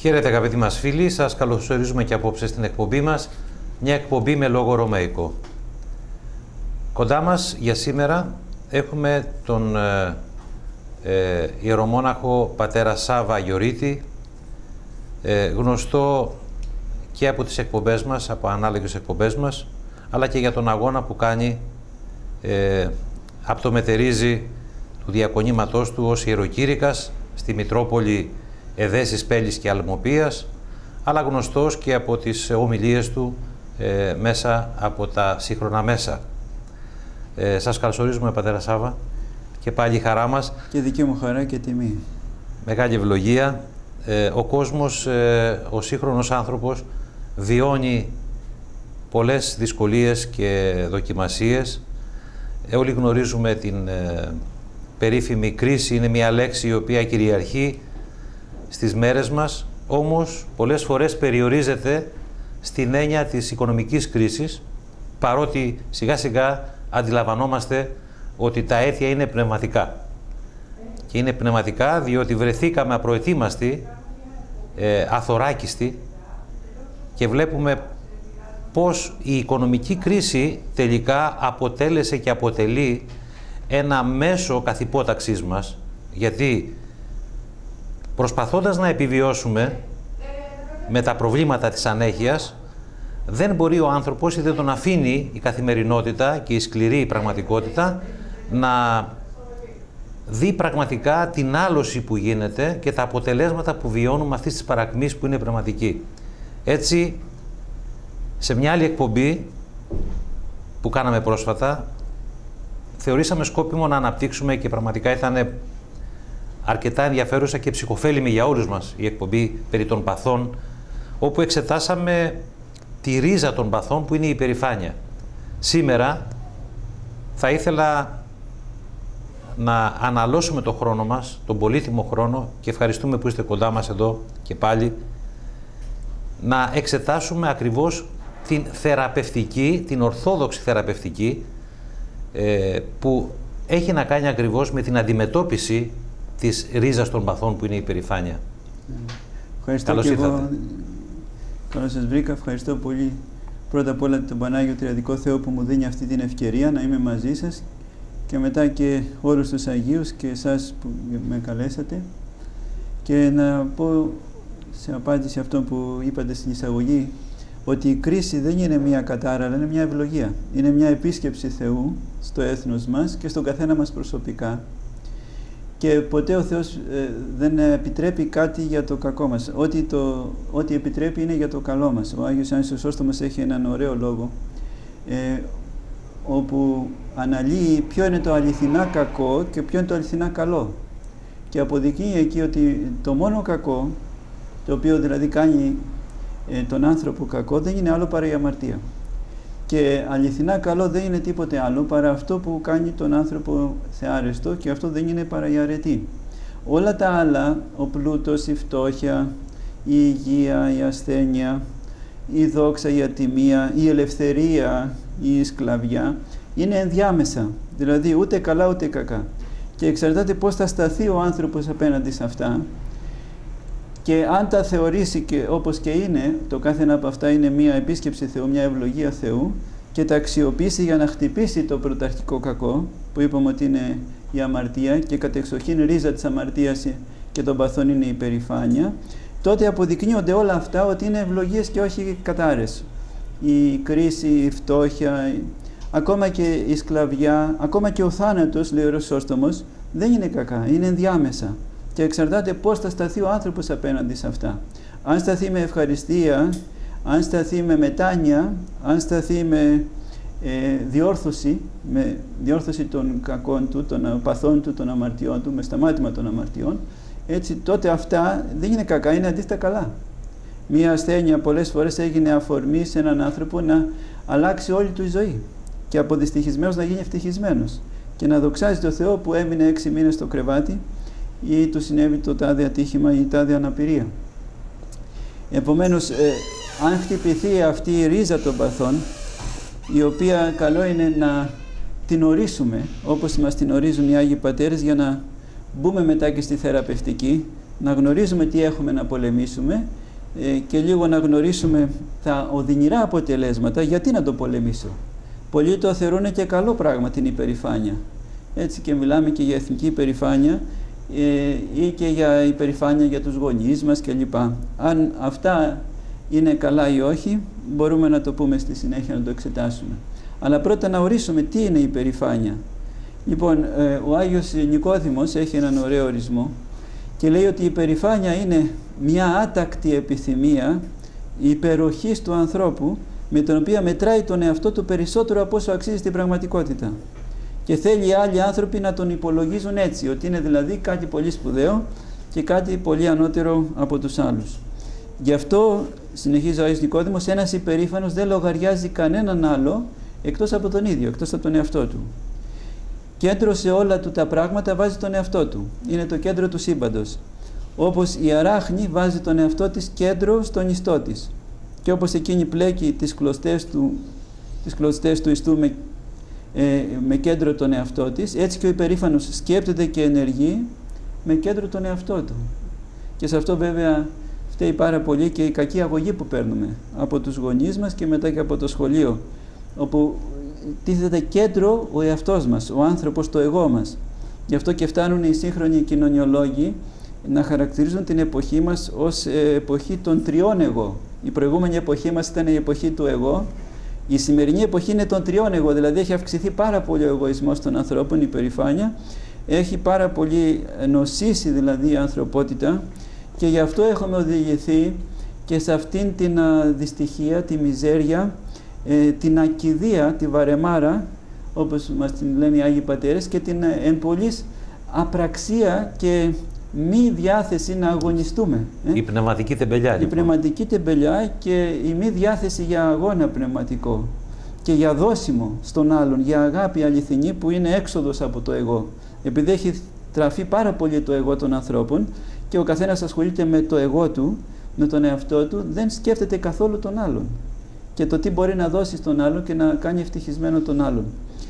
Χαίρετε αγαπητοί μας φίλοι, σας καλωσορίζουμε και απόψε στην εκπομπή μας, μια εκπομπή με λόγο ρωμαϊκό. Κοντά μας για σήμερα έχουμε τον ιερομόναχο πατέρα Σάβα Γιωρίτη, γνωστό και από τις εκπομπές μας, από ανάλογες εκπομπές μας, αλλά και για τον αγώνα που κάνει από το μετερίζει του διακονήματός του ως ιεροκήρυκας στη Μητρόπολη Εδέσης, Πέλης και Αλμοπίας, αλλά γνωστός και από τις ομιλίες του μέσα από τα σύγχρονα μέσα. Σας καλωσορίζουμε πατέρα Σάβα και πάλι η χαρά μας. Και δική μου χαρά και τιμή. Μεγάλη ευλογία. Ο κόσμος, ο σύγχρονος άνθρωπος βιώνει πολλές δυσκολίες και δοκιμασίες. Όλοι γνωρίζουμε την περίφημη κρίση, είναι μια λέξη η οποία κυριαρχεί στις μέρες μας, όμως πολλές φορές περιορίζεται στην έννοια της οικονομικής κρίσης, παρότι σιγά σιγά αντιλαμβανόμαστε ότι τα αίτια είναι πνευματικά. Και είναι πνευματικά διότι βρεθήκαμε απροετοίμαστοι, αθωράκιστοι, και βλέπουμε πως η οικονομική κρίση τελικά αποτέλεσε και αποτελεί ένα μέσο καθυπόταξής μας, γιατί προσπαθώντας να επιβιώσουμε με τα προβλήματα της ανέχειας, δεν μπορεί ο άνθρωπος ή δεν τον αφήνει η καθημερινότητα και η σκληρή πραγματικότητα να δει πραγματικά την άλωση που γίνεται και τα αποτελέσματα που βιώνουμε αυτής της παρακμής που είναι πραγματική. Έτσι, σε μια άλλη εκπομπή που κάναμε πρόσφατα, θεωρήσαμε σκόπιμο να αναπτύξουμε, και πραγματικά ήταν αρκετά ενδιαφέρουσα και ψυχοφέλιμη για όλους μας η εκπομπή περί των παθών, όπου εξετάσαμε τη ρίζα των παθών που είναι η υπερηφάνεια. Σήμερα θα ήθελα να αναλώσουμε το χρόνο μας, τον πολύτιμο χρόνο, και ευχαριστούμε που είστε κοντά μας εδώ και πάλι, να εξετάσουμε ακριβώς την θεραπευτική, την ορθόδοξη θεραπευτική, που έχει να κάνει ακριβώς με την αντιμετώπιση της ρίζας των παθών που είναι η υπερηφάνεια. Ευχαριστώ. Καλώς ήρθατε. Καλώς σας βρήκα. Ευχαριστώ πολύ πρώτα απ' όλα τον Πανάγιο Τριαδικό Θεό που μου δίνει αυτή την ευκαιρία να είμαι μαζί σας, και μετά και όλους τους Αγίους και εσάς που με καλέσατε. Και να πω σε απάντηση αυτό που είπατε στην εισαγωγή, ότι η κρίση δεν είναι μια κατάρα, αλλά είναι μια ευλογία. Είναι μια επίσκεψη Θεού στο έθνος μας και στον καθένα μας προσωπικά. Και ποτέ ο Θεός δεν επιτρέπει κάτι για το κακό μας. Ό,τι επιτρέπει είναι για το καλό μας. Ο Άγιος Ιωάννης Χρυσόστομος έχει έναν ωραίο λόγο, όπου αναλύει ποιο είναι το αληθινά κακό και ποιο είναι το αληθινά καλό. Και αποδεικνύει εκεί ότι το μόνο κακό, το οποίο δηλαδή κάνει τον άνθρωπο κακό, δεν είναι άλλο παρά η αμαρτία. Και αληθινά καλό δεν είναι τίποτε άλλο παρά αυτό που κάνει τον άνθρωπο θεάρεστο, και αυτό δεν είναι παρά η αρετή. Όλα τα άλλα, ο πλούτος, η φτώχεια, η υγεία, η ασθένεια, η δόξα, η ατιμία, η ελευθερία, η σκλαβιά, είναι ενδιάμεσα, δηλαδή ούτε καλά ούτε κακά. Και εξαρτάται πώς θα σταθεί ο άνθρωπος απέναντι σε αυτά, και αν τα θεωρήσει και όπως και είναι, το κάθε ένα από αυτά είναι μια επίσκεψη Θεού, μια ευλογία Θεού, και τα αξιοποιήσει για να χτυπήσει το πρωταρχικό κακό, που είπαμε ότι είναι η αμαρτία, και κατεξοχήν ρίζα της αμαρτίας και των παθών είναι η υπερηφάνεια, τότε αποδεικνύονται όλα αυτά ότι είναι ευλογίες και όχι κατάρες. Η κρίση, η φτώχεια, ακόμα και η σκλαβιά, ακόμα και ο θάνατος, λέει ο Χρυσόστομος, δεν είναι κακά, είναι ενδιάμεσα. Και εξαρτάται πώς θα σταθεί ο άνθρωπος απέναντι σε αυτά. Αν σταθεί με ευχαριστία, αν σταθεί με μετάνοια, αν σταθεί με διόρθωση των κακών του, των παθών του, των αμαρτιών του, με σταμάτημα των αμαρτιών, έτσι τότε αυτά δεν είναι κακά, είναι αντίστοιχα καλά. Μία ασθένεια πολλές φορές έγινε αφορμή σε έναν άνθρωπο να αλλάξει όλη του η ζωή, και από δυστυχισμένος να γίνει ευτυχισμένος, και να δοξάζει το Θεό που έμεινε 6 μήνες στο κρεβάτι, ή του συνέβη το τάδε ατύχημα ή τάδε αναπηρία. Επομένως, αν χτυπηθεί αυτή η ρίζα των παθών, η οποία καλό είναι να την ορίσουμε όπως μας την ορίζουν οι Άγιοι Πατέρες, για να μπούμε μετά και στη θεραπευτική, να γνωρίζουμε τι έχουμε να πολεμήσουμε και λίγο να γνωρίσουμε τα οδυνηρά αποτελέσματα. Γιατί να το πολεμήσω? Πολλοί το θεωρούν και καλό πράγμα την υπερηφάνεια. Έτσι και μιλάμε και για εθνική υπερηφάνεια ή και για υπερηφάνεια για τους γονείς μας κλπ. Αν αυτά είναι καλά ή όχι, μπορούμε να το πούμε στη συνέχεια, να το εξετάσουμε. Αλλά πρώτα να ορίσουμε τι είναι η υπερηφάνεια. Λοιπόν, ο Άγιος Νικόδημος έχει έναν ωραίο ορισμό και λέει ότι η υπερηφάνεια είναι μια άτακτη επιθυμία υπεροχής του ανθρώπου, με την οποία μετράει τον εαυτό του περισσότερο από όσο αξίζει στην πραγματικότητα. Και θέλει άλλοι άνθρωποι να τον υπολογίζουν έτσι, ότι είναι δηλαδή κάτι πολύ σπουδαίο και κάτι πολύ ανώτερο από τους άλλους. Γι' αυτό, συνεχίζει ο Άγιος Νικόδημος, ένας υπερήφανος δεν λογαριάζει κανέναν άλλο εκτός από τον ίδιο, εκτός από τον εαυτό του. Κέντρο σε όλα του τα πράγματα βάζει τον εαυτό του. Είναι το κέντρο του σύμπαντος. Όπως η αράχνη βάζει τον εαυτό της κέντρο στον ιστό της. Και όπως εκείνη πλέκει τις κλωστές του ιστού με κέντρο τον εαυτό της, έτσι και ο υπερήφανος σκέπτεται και ενεργεί με κέντρο τον εαυτό του. Και σε αυτό βέβαια φταίει πάρα πολύ και η κακή αγωγή που παίρνουμε από τους γονείς μας και μετά και από το σχολείο, όπου τίθεται κέντρο ο εαυτός μας, ο άνθρωπος, το εγώ μας. Γι' αυτό και φτάνουν οι σύγχρονοι κοινωνιολόγοι να χαρακτηρίζουν την εποχή μας ως εποχή των τριών εγώ. Η προηγούμενη εποχή μας ήταν η εποχή του εγώ. Η σημερινή εποχή είναι των τριών εγώ, δηλαδή έχει αυξηθεί πάρα πολύ ο εγωισμός των ανθρώπων, η υπερηφάνεια, έχει πάρα πολύ νοσήσει δηλαδή η ανθρωπότητα και γι' αυτό έχουμε οδηγηθεί και σε αυτήν την δυστυχία, τη μιζέρια, την ακηδία, τη βαρεμάρα, όπως μας την λένε οι Άγιοι Πατέρες, και την εν πολλής απραξία και μη διάθεση να αγωνιστούμε. Η πνευματική τεμπελιά. Η πνευματική τεμπελιά και η μη διάθεση για αγώνα πνευματικό και για δώσιμο στον άλλον, για αγάπη αληθινή που είναι έξοδος από το εγώ. Επειδή έχει τραφεί πάρα πολύ το εγώ των ανθρώπων και ο καθένας ασχολείται με το εγώ του, με τον εαυτό του, δεν σκέφτεται καθόλου τον άλλον και το τι μπορεί να δώσει στον άλλον και να κάνει ευτυχισμένο τον άλλον.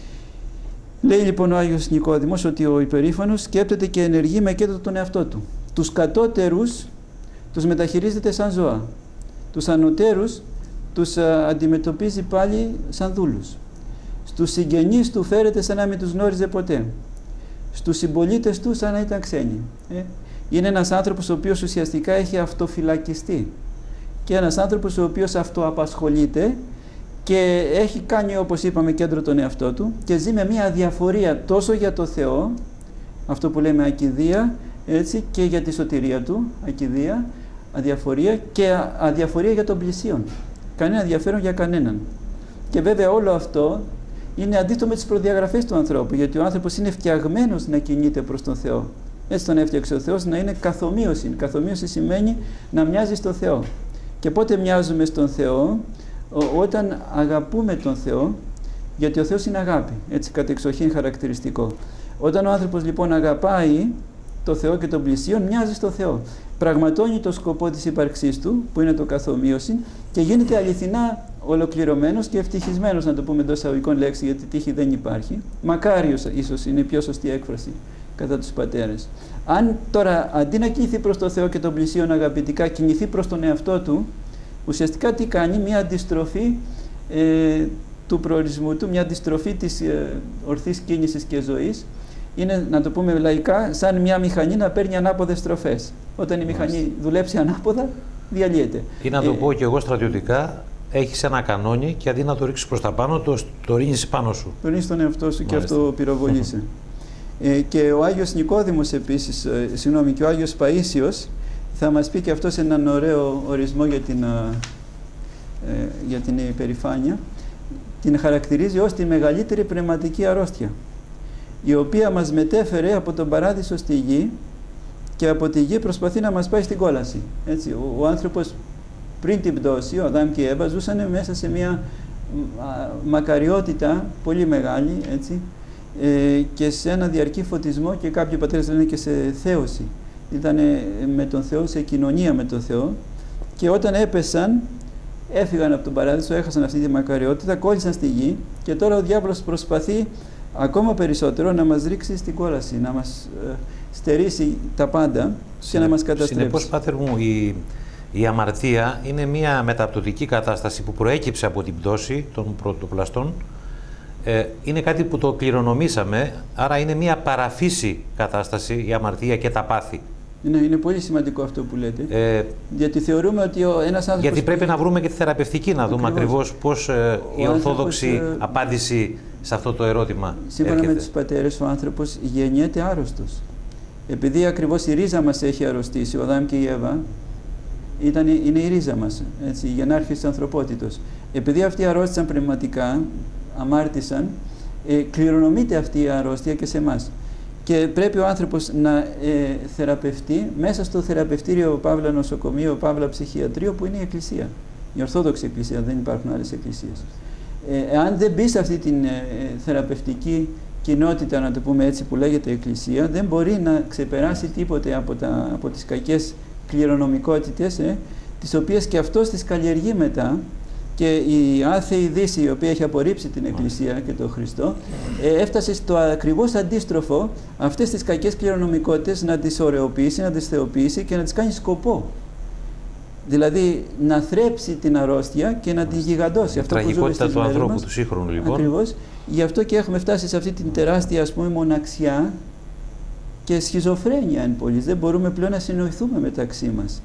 Λέει λοιπόν ο Άγιος Νικόδημος ότι ο υπερήφανος σκέπτεται και ενεργεί με κέντρο τον εαυτό του. Τους κατώτερους τους μεταχειρίζεται σαν ζώα. Τους ανωτέρους τους αντιμετωπίζει πάλι σαν δούλους. Στους συγγενείς του φέρεται σαν να μην τους γνώριζε ποτέ. Στους συμπολίτες του σαν να ήταν ξένοι. Είναι ένας άνθρωπος ο οποίος ουσιαστικά έχει αυτοφυλακιστεί και ένας άνθρωπος ο οποίος αυτοαπασχολείται και έχει κάνει, όπως είπαμε, κέντρο τον εαυτό του και ζει με μια αδιαφορία τόσο για το Θεό, αυτό που λέμε ακηδία, έτσι, και για τη σωτηρία του, ακηδία, αδιαφορία και αδιαφορία για τον πλησίον. Κανένα ενδιαφέρον για κανέναν. Και βέβαια όλο αυτό είναι αντίθετο με τις προδιαγραφές του ανθρώπου, γιατί ο άνθρωπος είναι φτιαγμένος να κινείται προς τον Θεό. Έτσι τον έφτιαξε ο Θεός, να είναι καθομοίωση. Καθομοίωση σημαίνει να μοιάζει στον Θεό. Και πότε μοιάζουμε στον Θεό? Όταν αγαπούμε τον Θεό, γιατί ο Θεός είναι αγάπη, έτσι κατεξοχήν χαρακτηριστικό. Όταν ο άνθρωπος λοιπόν αγαπάει το Θεό και τον πλησίον, μοιάζει στο Θεό. Πραγματώνει το σκοπό της ύπαρξής του, που είναι το καθομοίωση, και γίνεται αληθινά ολοκληρωμένος και ευτυχισμένος, να το πούμε εντός εισαγωγικών λέξη, γιατί τύχη δεν υπάρχει. Μακάριος ίσως είναι η πιο σωστή έκφραση κατά τους πατέρες. Αν τώρα αντί να κινηθεί προς το Θεό και τον πλησίον αγαπητικά, κινηθεί προς τον εαυτό του, ουσιαστικά τι κάνει? Μια αντιστροφή του προορισμού του, μια αντιστροφή της ορθής κίνησης και ζωής. Είναι, να το πούμε λαϊκά, σαν μια μηχανή να παίρνει ανάποδες στροφές. Όταν η μηχανή δουλέψει ανάποδα, διαλύεται. Ή να το πω και εγώ στρατιωτικά, έχεις ένα κανόνι και αντί να το ρίξεις προς τα πάνω, το ρίνεις πάνω σου. Το ρίνεις τον εαυτό σου. Μάλιστα. Και αυτό πυροβολείσαι. Και ο Άγιος Νικόδημος επίσης, και ο Άγιος Παΐσιος θα μας πει και αυτός έναν ωραίο ορισμό για την υπερηφάνεια. Την χαρακτηρίζει ως τη μεγαλύτερη πνευματική αρρώστια, η οποία μας μετέφερε από τον παράδεισο στη γη και από τη γη προσπαθεί να μας πάει στην κόλαση. Έτσι, ο άνθρωπος πριν την πτώση, ο Αδάμ και η Εύα, ζούσαν μέσα σε μια μακαριότητα πολύ μεγάλη, έτσι, και σε ένα διαρκή φωτισμό, και κάποιοι πατέρες λένε και σε θέωση. Ήταν με τον Θεό, σε κοινωνία με τον Θεό, και όταν έπεσαν, έφυγαν από τον παράδεισο, έχασαν αυτή τη μακαριότητα, κόλλησαν στη γη, και τώρα ο διάβολος προσπαθεί ακόμα περισσότερο να μας ρίξει στην κόλαση, να μας στερήσει τα πάντα και να μας καταστρέψει. Συνεπώς, Πάτερ μου, η αμαρτία είναι μια μεταπτωτική κατάσταση που προέκυψε από την πτώση των πρωτοπλαστών. Είναι κάτι που το κληρονομήσαμε, άρα είναι μια παραφύση κατάσταση η αμαρτία και τα πάθη. Είναι πολύ σημαντικό αυτό που λέτε, γιατί θεωρούμε ότι ένας άνθρωπος... Γιατί πρέπει να βρούμε και τη θεραπευτική, να δούμε ακριβώς πώς η ορθόδοξη απάντηση σε αυτό το ερώτημα σύμφωνα με τους πατέρες, ο άνθρωπος γεννιέται άρρωστος. Επειδή ακριβώς η ρίζα μας έχει αρρωστήσει, ο Αδάμ και η Εύα είναι η ρίζα μας, έτσι, η γενάρχη της ανθρωπότητος. Επειδή αυτοί αρρώστησαν πνευματικά, αμάρτησαν, κληρονομείται αυτή η αρρώστια και σε εμάς. Και πρέπει ο άνθρωπος να θεραπευτεί μέσα στο θεραπευτήριο Παύλα νοσοκομείο, Παύλα ψυχιατρίο, που είναι η Εκκλησία. Η Ορθόδοξη Εκκλησία, δεν υπάρχουν άλλες εκκλησίες. Αν δεν μπει σε αυτή την θεραπευτική κοινότητα, να το πούμε έτσι, που λέγεται Εκκλησία, δεν μπορεί να ξεπεράσει τίποτε από τις κακές κληρονομικότητες, τις οποίες και αυτός τις καλλιεργεί μετά. Και η άθεη Δύση, η οποία έχει απορρίψει την Εκκλησία και τον Χριστό, έφτασε στο ακριβώς αντίστροφο αυτές τις κακές κληρονομικότητες να τις ωρεοποιήσει, να τις θεοποιήσει και να τις κάνει σκοπό. Δηλαδή να θρέψει την αρρώστια και να την γιγαντώσει. Η τραγικότητα του ανθρώπου, του σύγχρονου λοιπόν. Ακριβώς. Γι' αυτό και έχουμε φτάσει σε αυτή την τεράστια, ας πούμε, μοναξιά και σχιζοφρένεια εν πολλοίς. Δεν μπορούμε πλέον να συνοηθούμε μεταξύ μας.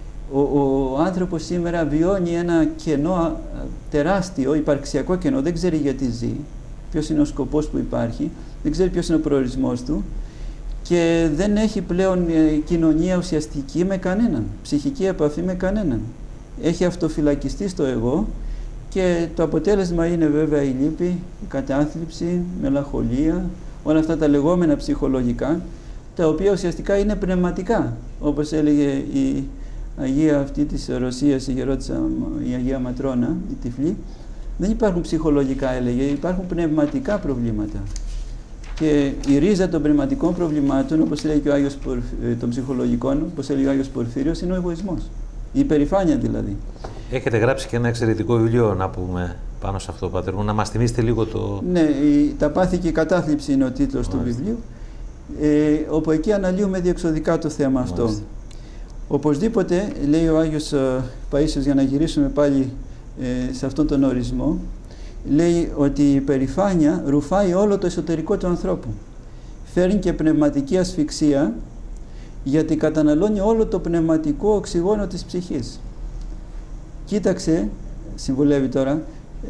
Ο άνθρωπος σήμερα βιώνει ένα κενό τεράστιο, υπαρξιακό κενό, δεν ξέρει γιατί ζει, ποιος είναι ο σκοπός που υπάρχει, δεν ξέρει ποιος είναι ο προορισμός του και δεν έχει πλέον κοινωνία ουσιαστική με κανέναν, ψυχική επαφή με κανέναν. Έχει αυτοφυλακιστεί στο εγώ και το αποτέλεσμα είναι βέβαια η λύπη, η κατάθλιψη, η μελαγχολία, όλα αυτά τα λεγόμενα ψυχολογικά, τα οποία ουσιαστικά είναι πνευματικά, όπως έλεγε η Αγία αυτή της Ρωσίας, η γερότησα, η Αγία Ματρόνα, η Τυφλή. Δεν υπάρχουν ψυχολογικά, έλεγε, υπάρχουν πνευματικά προβλήματα. Και η ρίζα των πνευματικών προβλημάτων, όπως λέει και ο Άγιος των ψυχολογικών, όπως έλεγε ο Άγιος Πορφύριος, είναι ο εγωισμός. Η υπερηφάνεια δηλαδή. Έχετε γράψει και ένα εξαιρετικό βιβλίο, να πούμε, πάνω σε αυτό, Πάτερ μου, να μας θυμίσετε λίγο το... Ναι, τα πάθη και η κατάθλιψη είναι ο τίτλος του βιβλίου, όπου εκεί αναλύουμε διεξοδικά το θέμα αυτό. Οπωσδήποτε, λέει ο Άγιος Παΐσιος, για να γυρίσουμε πάλι σε αυτόν τον ορισμό, λέει ότι η υπερηφάνεια ρουφάει όλο το εσωτερικό του ανθρώπου. Φέρνει και πνευματική ασφυξία, γιατί καταναλώνει όλο το πνευματικό οξυγόνο της ψυχής. Κοίταξε, συμβουλεύει τώρα,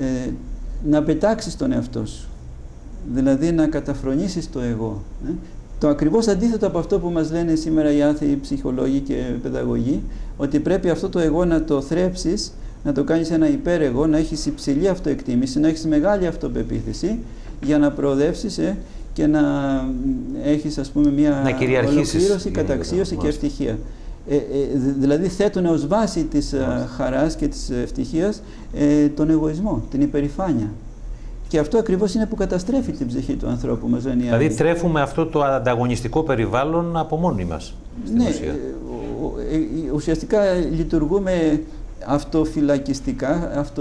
να πετάξεις τον εαυτό σου. Δηλαδή να καταφρονήσεις το εγώ. Το ακριβώς αντίθετο από αυτό που μας λένε σήμερα οι άθεοι ψυχολόγοι και παιδαγωγοί, ότι πρέπει αυτό το εγώ να το θρέψεις, να το κάνεις ένα υπέρεγω, να έχεις υψηλή αυτοεκτίμηση, να έχεις μεγάλη αυτοπεποίθηση για να προοδεύσεις και να έχεις, ας πούμε, μια ολοκλήρωση, καταξίωση και ευτυχία. Δηλαδή θέτουν ως βάση της χαράς και της ευτυχίας τον εγωισμό, την υπερηφάνεια. Και αυτό ακριβώς είναι που καταστρέφει την ψυχή του ανθρώπου, μας λένε οι άλλοι. Δηλαδή τρέφουμε αυτό το ανταγωνιστικό περιβάλλον από μόνοι μας. Ναι, ουσιαστικά λειτουργούμε αυτοφυλακιστικά,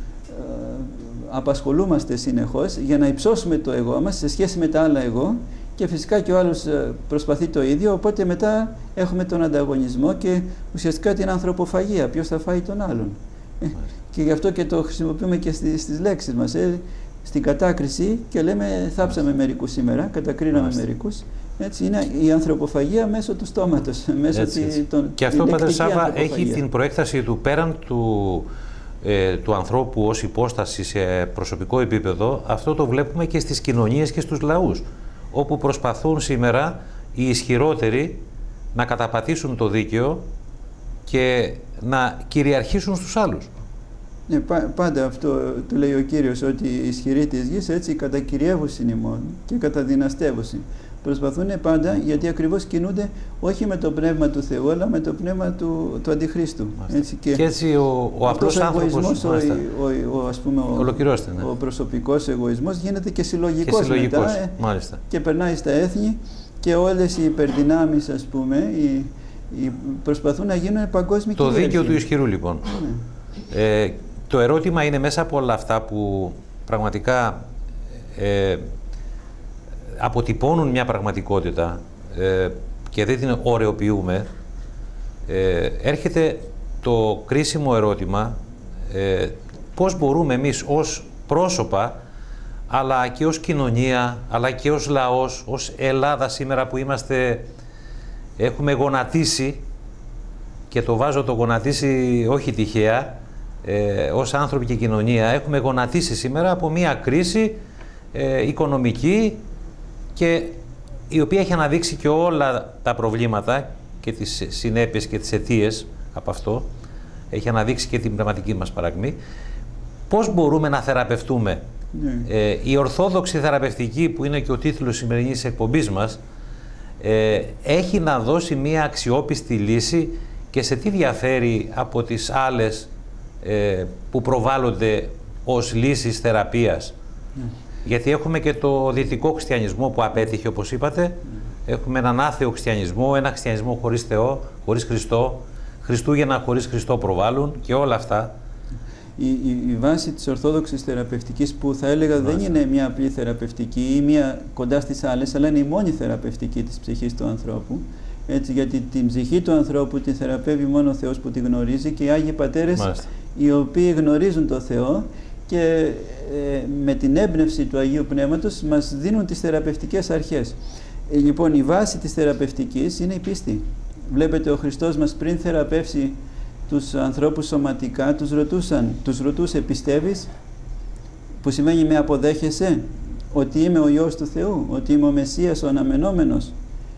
απασχολούμαστε συνεχώς για να υψώσουμε το εγώ μας σε σχέση με τα άλλα εγώ και φυσικά και ο άλλος προσπαθεί το ίδιο, οπότε μετά έχουμε τον ανταγωνισμό και ουσιαστικά την ανθρωποφαγία, ποιος θα φάει τον άλλον. Και γι' αυτό και το χρησιμοποιούμε και στις λέξεις μας. Στην κατάκριση και λέμε θάψαμε μερικούς σήμερα, κατακρίναμε μερικούς. Έτσι είναι η ανθρωποφαγία μέσω του στόματος. Μέσω και αυτό, Πατέρ Σάββα, έχει την προέκταση του πέραν του ανθρώπου ως υπόσταση σε προσωπικό επίπεδο. Αυτό το βλέπουμε και στις κοινωνίες και στους λαούς, όπου προσπαθούν σήμερα οι ισχυρότεροι να καταπατήσουν το δίκαιο και να κυριαρχήσουν στους άλλους. Ναι, πάντα αυτό το λέει ο Κύριος, ότι οι ισχυροί της γης έτσι κατακυριεύουσιν ημών και καταδυναστεύουσιν. Προσπαθούν πάντα, γιατί ακριβώς κινούνται όχι με το πνεύμα του Θεού, αλλά με το πνεύμα του Αντιχρίστου. Έτσι, και έτσι ο απλός άνθρωπος, ο προσωπικός εγωισμός γίνεται και συλλογικός μετά, και περνάει στα έθνη και όλες οι υπερδυνάμεις, ας πούμε, προσπαθούν να γίνουν παγκόσμιοι κυρίαρχοι. Το δίκαιο του ισχυρού, λοιπόν. Το ερώτημα είναι, μέσα από όλα αυτά που πραγματικά αποτυπώνουν μια πραγματικότητα και δεν την ωρεοποιούμε, έρχεται το κρίσιμο ερώτημα πώς μπορούμε εμείς ως πρόσωπα, αλλά και ως κοινωνία, αλλά και ως λαός, ως Ελλάδα σήμερα που έχουμε γονατίσει, και το βάζω το γονατίσει όχι τυχαία, ως άνθρωποι και κοινωνία, έχουμε γονατίσει σήμερα από μια κρίση οικονομική, και η οποία έχει αναδείξει και όλα τα προβλήματα και τις συνέπειες και τις αιτίες από αυτό. Έχει αναδείξει και την πνευματική μας παρακμή. Πώς μπορούμε να θεραπευτούμε? Η ορθόδοξη θεραπευτική, που είναι και ο τίτλος σημερινής εκπομπής μας, έχει να δώσει μία αξιόπιστη λύση, και σε τι διαφέρει από τις άλλες που προβάλλονται ως λύσεις θεραπείας? Γιατί έχουμε και το δυτικό χριστιανισμό που απέτυχε, όπως είπατε. Έχουμε έναν άθεο χριστιανισμό, ένα χριστιανισμό χωρίς Θεό, χωρίς Χριστό, Χριστούγεννα χωρίς Χριστό προβάλλουν, και όλα αυτά. Η βάση της ορθόδοξης θεραπευτικής, που θα έλεγα δεν είναι μια απλή θεραπευτική ή μια κοντά στις άλλες, αλλά είναι η μόνη θεραπευτική της ψυχής του ανθρώπου. Έτσι, γιατί την ψυχή του ανθρώπου την θεραπεύει μόνο ο Θεός που τη γνωρίζει, και οι Άγιοι Πατέρες, οι οποίοι γνωρίζουν το Θεό και με την έμπνευση του Αγίου Πνεύματος μας δίνουν τις θεραπευτικές αρχές. Λοιπόν, η βάση της θεραπευτικής είναι η πίστη. Βλέπετε, ο Χριστός μας πριν θεραπεύσει τους ανθρώπους σωματικά, τους ρωτούσε, πιστεύεις? Που σημαίνει με αποδέχεσαι ότι είμαι ο Υιός του Θεού, ότι είμαι ο Μεσσίας, ο αναμενόμενος.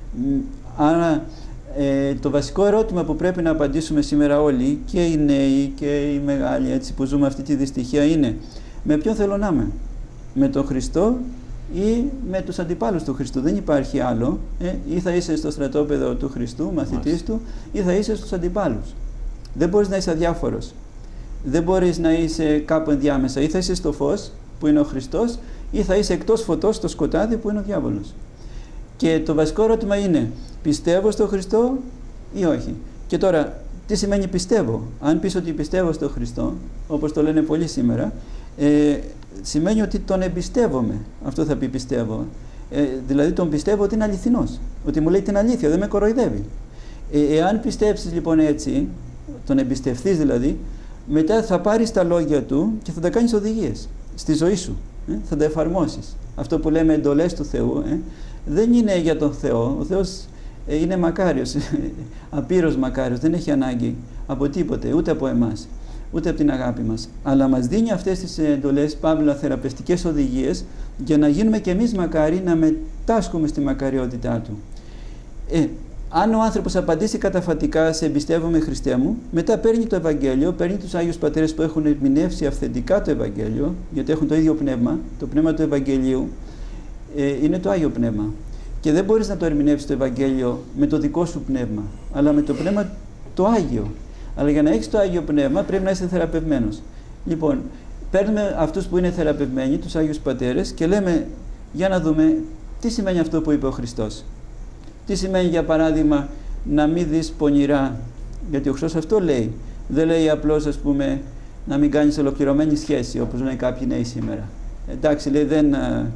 Άρα το βασικό ερώτημα που πρέπει να απαντήσουμε σήμερα όλοι, και οι νέοι και οι μεγάλοι, έτσι, που ζούμε αυτή τη δυστυχία, είναι με ποιον θέλω να είμαι? Με τον Χριστό ή με τους αντιπάλους του Χριστού? Δεν υπάρχει άλλο. Ή θα είσαι στο στρατόπεδο του Χριστού, μαθητής του, ή θα είσαι στους αντιπάλους. Δεν μπορείς να είσαι αδιάφορος. Δεν μπορείς να είσαι κάπου ενδιάμεσα. Ή θα είσαι στο φως που είναι ο Χριστός, ή θα είσαι εκτός φωτός στο σκοτάδι που είναι ο διάβολος. Και το βασικό ερώτημα είναι, πιστεύω στον Χριστό ή όχι? Και τώρα, τι σημαίνει πιστεύω? Αν πεις ότι πιστεύω στον Χριστό, όπως το λένε πολλοί σήμερα, σημαίνει ότι τον εμπιστεύομαι. Αυτό θα πει πιστεύω. Δηλαδή τον πιστεύω ότι είναι αληθινός, ότι μου λέει την αλήθεια, δεν με κοροϊδεύει. Εάν πιστέψεις λοιπόν έτσι, τον εμπιστευτείς δηλαδή, μετά θα πάρεις τα λόγια του και θα τα κάνεις οδηγίες στη ζωή σου. Θα τα εφαρμόσεις. Αυτό που λέμε εντολές του Θεού, δεν είναι για τον Θεό. Ο Θεός είναι μακάριος, απείρως μακάριος, δεν έχει ανάγκη από τίποτε, ούτε από εμάς, ούτε από την αγάπη μας. Αλλά μας δίνει αυτές τις εντολές, παύλα θεραπευτικές οδηγίες, για να γίνουμε κι εμείς μακάρι, να μετάσχουμε στη μακαριότητά του. Αν ο άνθρωπος απαντήσει καταφατικά σε εμπιστεύομαι Χριστέ μου, μετά παίρνει το Ευαγγέλιο, παίρνει τους Άγιους Πατέρες που έχουν ερμηνεύσει αυθεντικά το Ευαγγέλιο, γιατί έχουν το ίδιο πνεύμα, το πνεύμα του Ευαγγελίου είναι το Άγιο Πνεύμα. Και δεν μπορείς να το ερμηνεύσεις το Ευαγγέλιο με το δικό σου πνεύμα, αλλά με το πνεύμα το Άγιο. Αλλά για να έχεις το Άγιο Πνεύμα πρέπει να είσαι θεραπευμένος. Λοιπόν, παίρνουμε αυτούς που είναι θεραπευμένοι, τους Άγιους Πατέρες, και λέμε, για να δούμε τι σημαίνει αυτό που είπε ο Χριστός. Τι σημαίνει, για παράδειγμα, να μην δεις πονηρά? Γιατί ο Χριστός αυτό λέει. Δεν λέει απλώς, ας πούμε, να μην κάνεις ολοκληρωμένη σχέση, όπως λένε κάποιοι νέοι σήμερα. Εντάξει, λέει, δεν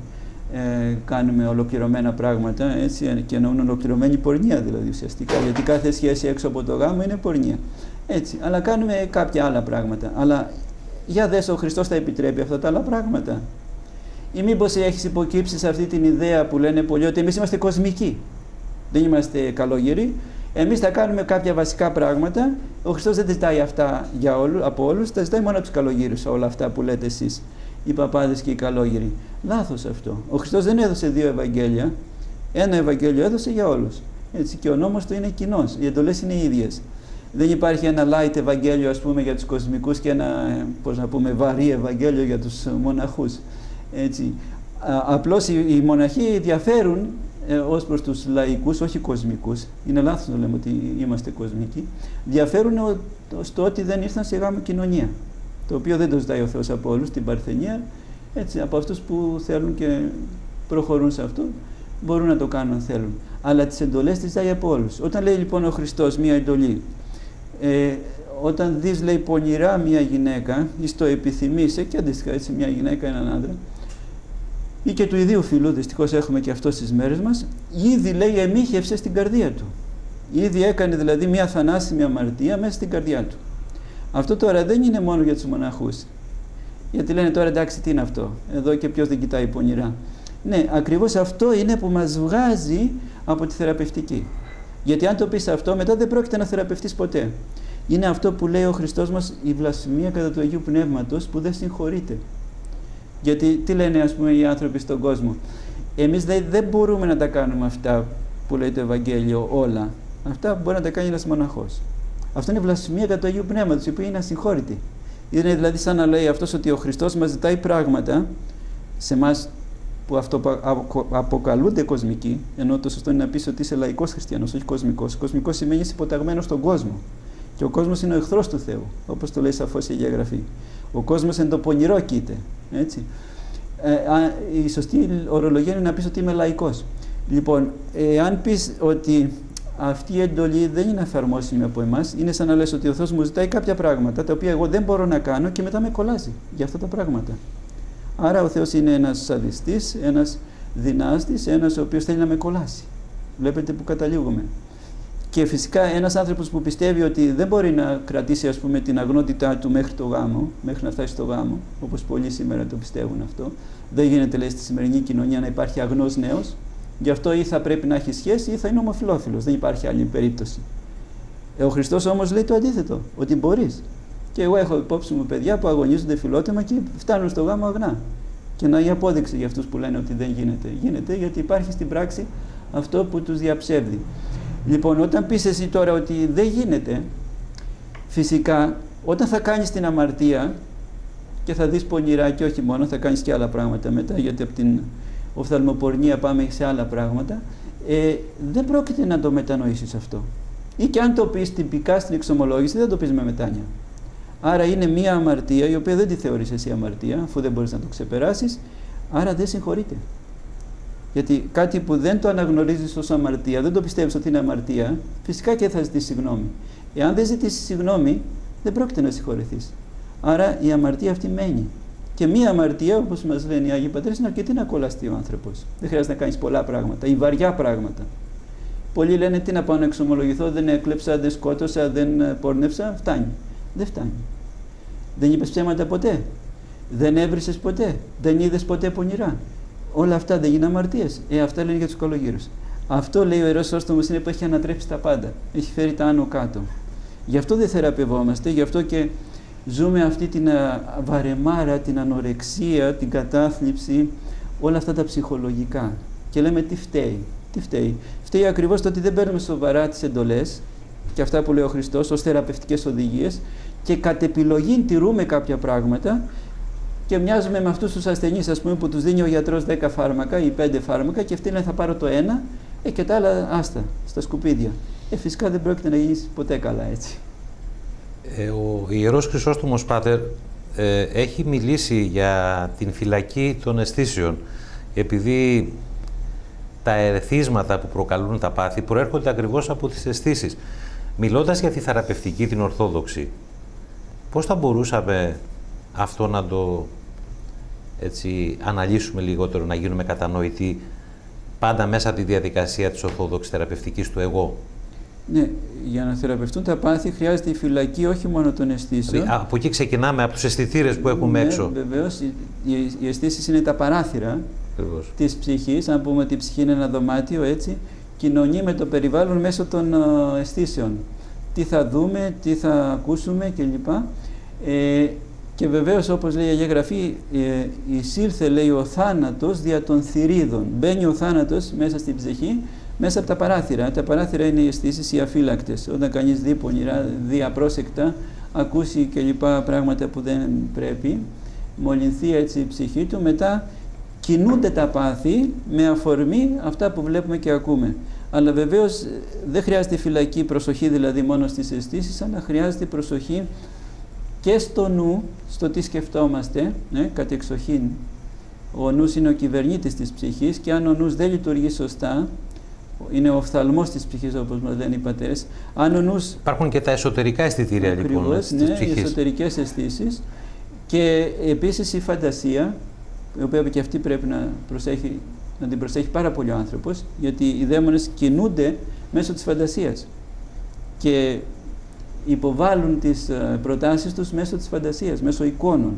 κάνουμε ολοκληρωμένα πράγματα, έτσι, και εννοούν ολοκληρωμένη πορνεία δηλαδή ουσιαστικά. Γιατί κάθε σχέση έξω από το γάμο είναι πορνεία. Έτσι, αλλά κάνουμε κάποια άλλα πράγματα. Αλλά για δες, ο Χριστός θα επιτρέπει αυτά τα άλλα πράγματα? Ή μήπως έχεις υποκύψει σε αυτή την ιδέα που λένε πολλοί, ότι εμείς είμαστε κοσμικοί? Δεν είμαστε καλόγεροι. Εμείς θα κάνουμε κάποια βασικά πράγματα. Ο Χριστός δεν τα ζητάει αυτά από όλους, τα ζητάει μόνο από τους καλογύρους, όλα αυτά που λέτε εσείς, οι παπάδες και οι καλόγεροι. Λάθος αυτό. Ο Χριστός δεν έδωσε δύο Ευαγγέλια. Ένα Ευαγγέλιο έδωσε για όλους. Έτσι, και ο νόμος του είναι κοινός. Οι εντολές είναι οι ίδιες. Δεν υπάρχει ένα light Ευαγγέλιο, ας πούμε, για τους κοσμικούς και ένα, πώς να πούμε, βαρύ Ευαγγέλιο για τους μοναχούς. Έτσι. Απλώς οι μοναχοί διαφέρουν ως προς τους λαϊκούς, όχι κοσμικούς. Είναι λάθος να λέμε ότι είμαστε κοσμικοί. Διαφέρουν στο ότι δεν ήρθαν σε γάμο κοινωνία. Το οποίο δεν το ζητάει ο Θεός από όλους, την παρθενία. Έτσι, από αυτούς που θέλουν και προχωρούν σε αυτό, μπορούν να το κάνουν αν θέλουν. Αλλά τις εντολές τις ζητάει από όλους. Όταν λέει λοιπόν ο Χριστός μία εντολή, όταν δεις, λέει, πονηρά μία γυναίκα ή στο επιθυμείς, και αντίστοιχα έτσι, μία γυναίκα, έναν άντρα, Ή και του ιδίου φίλου, δυστυχώς έχουμε και αυτό στις μέρες μας, ήδη λέει εμίχευσε στην καρδία του. Ήδη έκανε δηλαδή μια θανάσιμη αμαρτία μέσα στην καρδιά του. Αυτό τώρα δεν είναι μόνο για τους μοναχούς. Γιατί λένε τώρα εντάξει τι είναι αυτό, εδώ και ποιος δεν κοιτάει πονηρά. Ναι, ακριβώς αυτό είναι που μας βγάζει από τη θεραπευτική. Γιατί αν το πεις αυτό μετά δεν πρόκειται να θεραπευτείς ποτέ. Είναι αυτό που λέει ο Χριστός μας, η βλασφημία κατά του Αγίου Πνεύματος που δεν συγχωρείται. Γιατί τι λένε ας πούμε οι άνθρωποι στον κόσμο. Εμείς δεν μπορούμε να τα κάνουμε αυτά που λέει το Ευαγγέλιο όλα. Αυτά μπορεί να τα κάνει ένας μοναχός. Αυτό είναι βλασφημία κατά του Αγίου Πνεύματος, η οποία είναι ασυγχώρητη. Είναι δηλαδή σαν να λέει αυτός ότι ο Χριστός μας ζητάει πράγματα σε εμάς που αποκαλούνται κοσμικοί, ενώ το σωστό είναι να πεις ότι είσαι λαϊκός χριστιανός, όχι κοσμικός. Κοσμικός σημαίνει είσαι υποταγμένος στον κόσμο. Και ο κόσμος είναι ο εχθρός του Θεού, όπως το λέει σαφώς η Αγία Γραφή. Ο κόσμος εν το πονηρό κοίται. Έτσι. Η σωστή ορολογία είναι να πεις ότι είμαι λαϊκός. Λοιπόν, αν πεις ότι αυτή η εντολή δεν είναι εφαρμόσιμη από εμάς, είναι σαν να λες ότι ο Θεός μου ζητάει κάποια πράγματα τα οποία εγώ δεν μπορώ να κάνω και μετά με κολλάζει για αυτά τα πράγματα. Άρα ο Θεός είναι ένας σαδιστής, ένας δυνάστης, ένας ο οποίος θέλει να με κολλάσει. Βλέπετε που καταλήγουμε. Και φυσικά ένας άνθρωπος που πιστεύει ότι δεν μπορεί να κρατήσει ας πούμε την αγνότητά του μέχρι το γάμο, μέχρι να φτάσει στο γάμο, όπως πολλοί σήμερα το πιστεύουν αυτό, δεν γίνεται λέει στη σημερινή κοινωνία να υπάρχει αγνός νέος, γι' αυτό ή θα πρέπει να έχει σχέση ή θα είναι ομοφυλόφιλος, δεν υπάρχει άλλη περίπτωση. Ο Χριστός όμως λέει το αντίθετο, ότι μπορείς. Και εγώ έχω υπόψη μου παιδιά που αγωνίζονται φιλότιμα και φτάνουν στο γάμο αγνά. Και να η απόδειξη για αυτούς που λένε ότι δεν γίνεται. Γίνεται γιατί υπάρχει στην πράξη αυτό που τους διαψεύδει. Λοιπόν, όταν πεις εσύ τώρα ότι δεν γίνεται, φυσικά όταν θα κάνεις την αμαρτία και θα δεις πονηρά και όχι μόνο, θα κάνεις και άλλα πράγματα μετά, γιατί από την οφθαλμοπορνεία πάμε σε άλλα πράγματα, δεν πρόκειται να το μετανοήσεις αυτό. Ή και αν το πεις τυπικά στην εξομολόγηση, δεν το πεις με μετάνοια. Άρα είναι μία αμαρτία η οποία δεν τη θεωρείς εσύ αμαρτία, αφού δεν μπορείς να το ξεπεράσεις, άρα δεν συγχωρείται. Γιατί κάτι που δεν το αναγνωρίζεις ως αμαρτία, δεν το πιστεύεις ότι είναι αμαρτία, φυσικά και θα ζητήσεις συγγνώμη. Εάν δεν ζητήσεις συγγνώμη, δεν πρόκειται να συγχωρεθείς. Άρα η αμαρτία αυτή μένει. Και μία αμαρτία, όπως μας λένε οι Άγιοι Πατέρες, είναι αρκετή να κολλαστεί ο άνθρωπος. Δεν χρειάζεται να κάνεις πολλά πράγματα ή βαριά πράγματα. Πολλοί λένε τι να πάω να εξομολογηθώ, δεν έκλεψα, δεν σκότωσα, δεν πόρνευσα, φτάνει. Δεν φτάνει. Δεν είπες ψέματα ποτέ. Δεν έβρισες ποτέ. Δεν είδες ποτέ πονηρά. Όλα αυτά δεν είναι αμαρτίες. Αυτά λένε για τους καλογύρους. Αυτό λέει ο Ιερός Χρυσόστομος είναι που έχει ανατρέψει τα πάντα. Έχει φέρει τα άνω κάτω. Γι' αυτό δεν θεραπευόμαστε, γι' αυτό και ζούμε αυτή την βαρεμάρα, την ανορεξία, την κατάθλιψη, όλα αυτά τα ψυχολογικά. Και λέμε τι φταίει. Τι φταίει. Φταίει ακριβώς το ότι δεν παίρνουμε σοβαρά τις εντολές και αυτά που λέει ο Χριστός ως θεραπευτικές οδηγίες και κατ' επιλογή τηρούμε κάποια πράγματα και μοιάζουμε με αυτούς τους ασθενείς ας πούμε, που τους δίνει ο γιατρός 10 φάρμακα ή 5 φάρμακα και αυτοί λένε θα πάρω το ένα και τα άλλα άστα στα σκουπίδια. Φυσικά δεν πρόκειται να γίνεις ποτέ καλά έτσι. Ο Ιερός Χρυσόστομος Πάτερ έχει μιλήσει για την φυλακή των αισθήσεων, επειδή τα ερεθίσματα που προκαλούν τα πάθη προέρχονται ακριβώς από τις αισθήσεις. Μιλώντας για τη θεραπευτική, την ορθόδοξη, πώς θα μπορούσαμε αυτό να το αναλύσουμε λιγότερο, να γίνουμε κατανοητοί πάντα μέσα από τη διαδικασία της ορθόδοξης θεραπευτικής του εγώ? Ναι, για να θεραπευτούν τα πάθη χρειάζεται η φυλακή όχι μόνο των αισθήσεων. Δηλαδή, από εκεί ξεκινάμε, από τους αισθητήρες που έχουμε έξω. Βεβαίως, οι αισθήσεις είναι τα παράθυρα της ψυχής. Αν πούμε ότι η ψυχή είναι ένα δωμάτιο, έτσι, κοινωνεί με το περιβάλλον μέσω των αισθήσεων. Τι θα δούμε, τι θα ακούσουμε κλπ. Και βεβαίως, όπως λέει η Αγία Γραφή, εισήλθε, λέει, ο θάνατος δια των θυρίδων. Μπαίνει ο θάνατος μέσα στην ψυχή, μέσα από τα παράθυρα. Τα παράθυρα είναι οι αισθήσεις, οι αφύλακτες. Όταν κανείς δει πονηρά, δει απρόσεκτα, ακούσει κλπ. Πράγματα που δεν πρέπει, μολυνθεί έτσι η ψυχή του, μετά κινούνται τα πάθη με αφορμή αυτά που βλέπουμε και ακούμε. Αλλά βεβαίως δεν χρειάζεται φυλακή, προσοχή δηλαδή μόνο στις αισθήσεις, αλλά χρειάζεται προσοχή και στο νου, στο τι σκεφτόμαστε, κατ' εξοχήν. Ο νους είναι ο κυβερνήτης της ψυχής και αν ο νους δεν λειτουργεί σωστά, είναι ο οφθαλμός της ψυχής όπως μας λένε οι πατέρες. Αν ο νους... Υπάρχουν και τα εσωτερικά αισθητήρια λοιπόν της ψυχής. Οι εσωτερικές αισθήσεις και επίσης η φαντασία, η οποία και αυτή πρέπει να την προσέχει πάρα πολύ ο άνθρωπος, γιατί οι δαίμονες κινούνται μέσω της φαντασίας και υποβάλλουν τις προτάσεις τους μέσω της φαντασίας, μέσω εικόνων.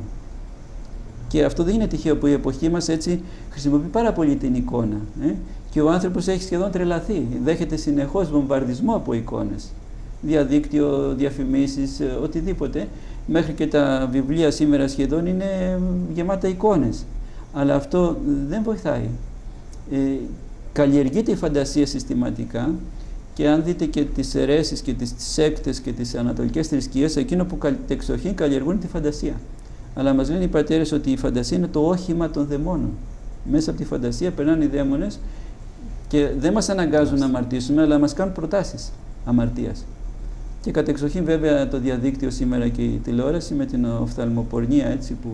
Και αυτό δεν είναι τυχαίο που η εποχή μας έτσι χρησιμοποιεί πάρα πολύ την εικόνα. Και ο άνθρωπος έχει σχεδόν τρελαθεί. Δέχεται συνεχώς βομβαρδισμό από εικόνες. Διαδίκτυο, διαφημίσεις, οτιδήποτε. Μέχρι και τα βιβλία σήμερα σχεδόν είναι γεμάτα εικόνες. Αλλά αυτό δεν βοηθάει. Καλλιεργείται η φαντασία συστηματικά, και αν δείτε και τις αιρέσεις και τις σέκτες και τις ανατολικές θρησκείες, εκείνο που εξοχήν καλλιεργούν τη φαντασία. Αλλά μας λένε οι πατέρες ότι η φαντασία είναι το όχημα των δαιμόνων. Μέσα από τη φαντασία περνάνε οι δαίμονες και δεν μας αναγκάζουν να αμαρτήσουμε, αλλά μας κάνουν προτάσεις αμαρτίας. Και κατεξοχήν βέβαια το διαδίκτυο σήμερα και η τηλεόραση με την οφθαλμοπορνεία, έτσι, που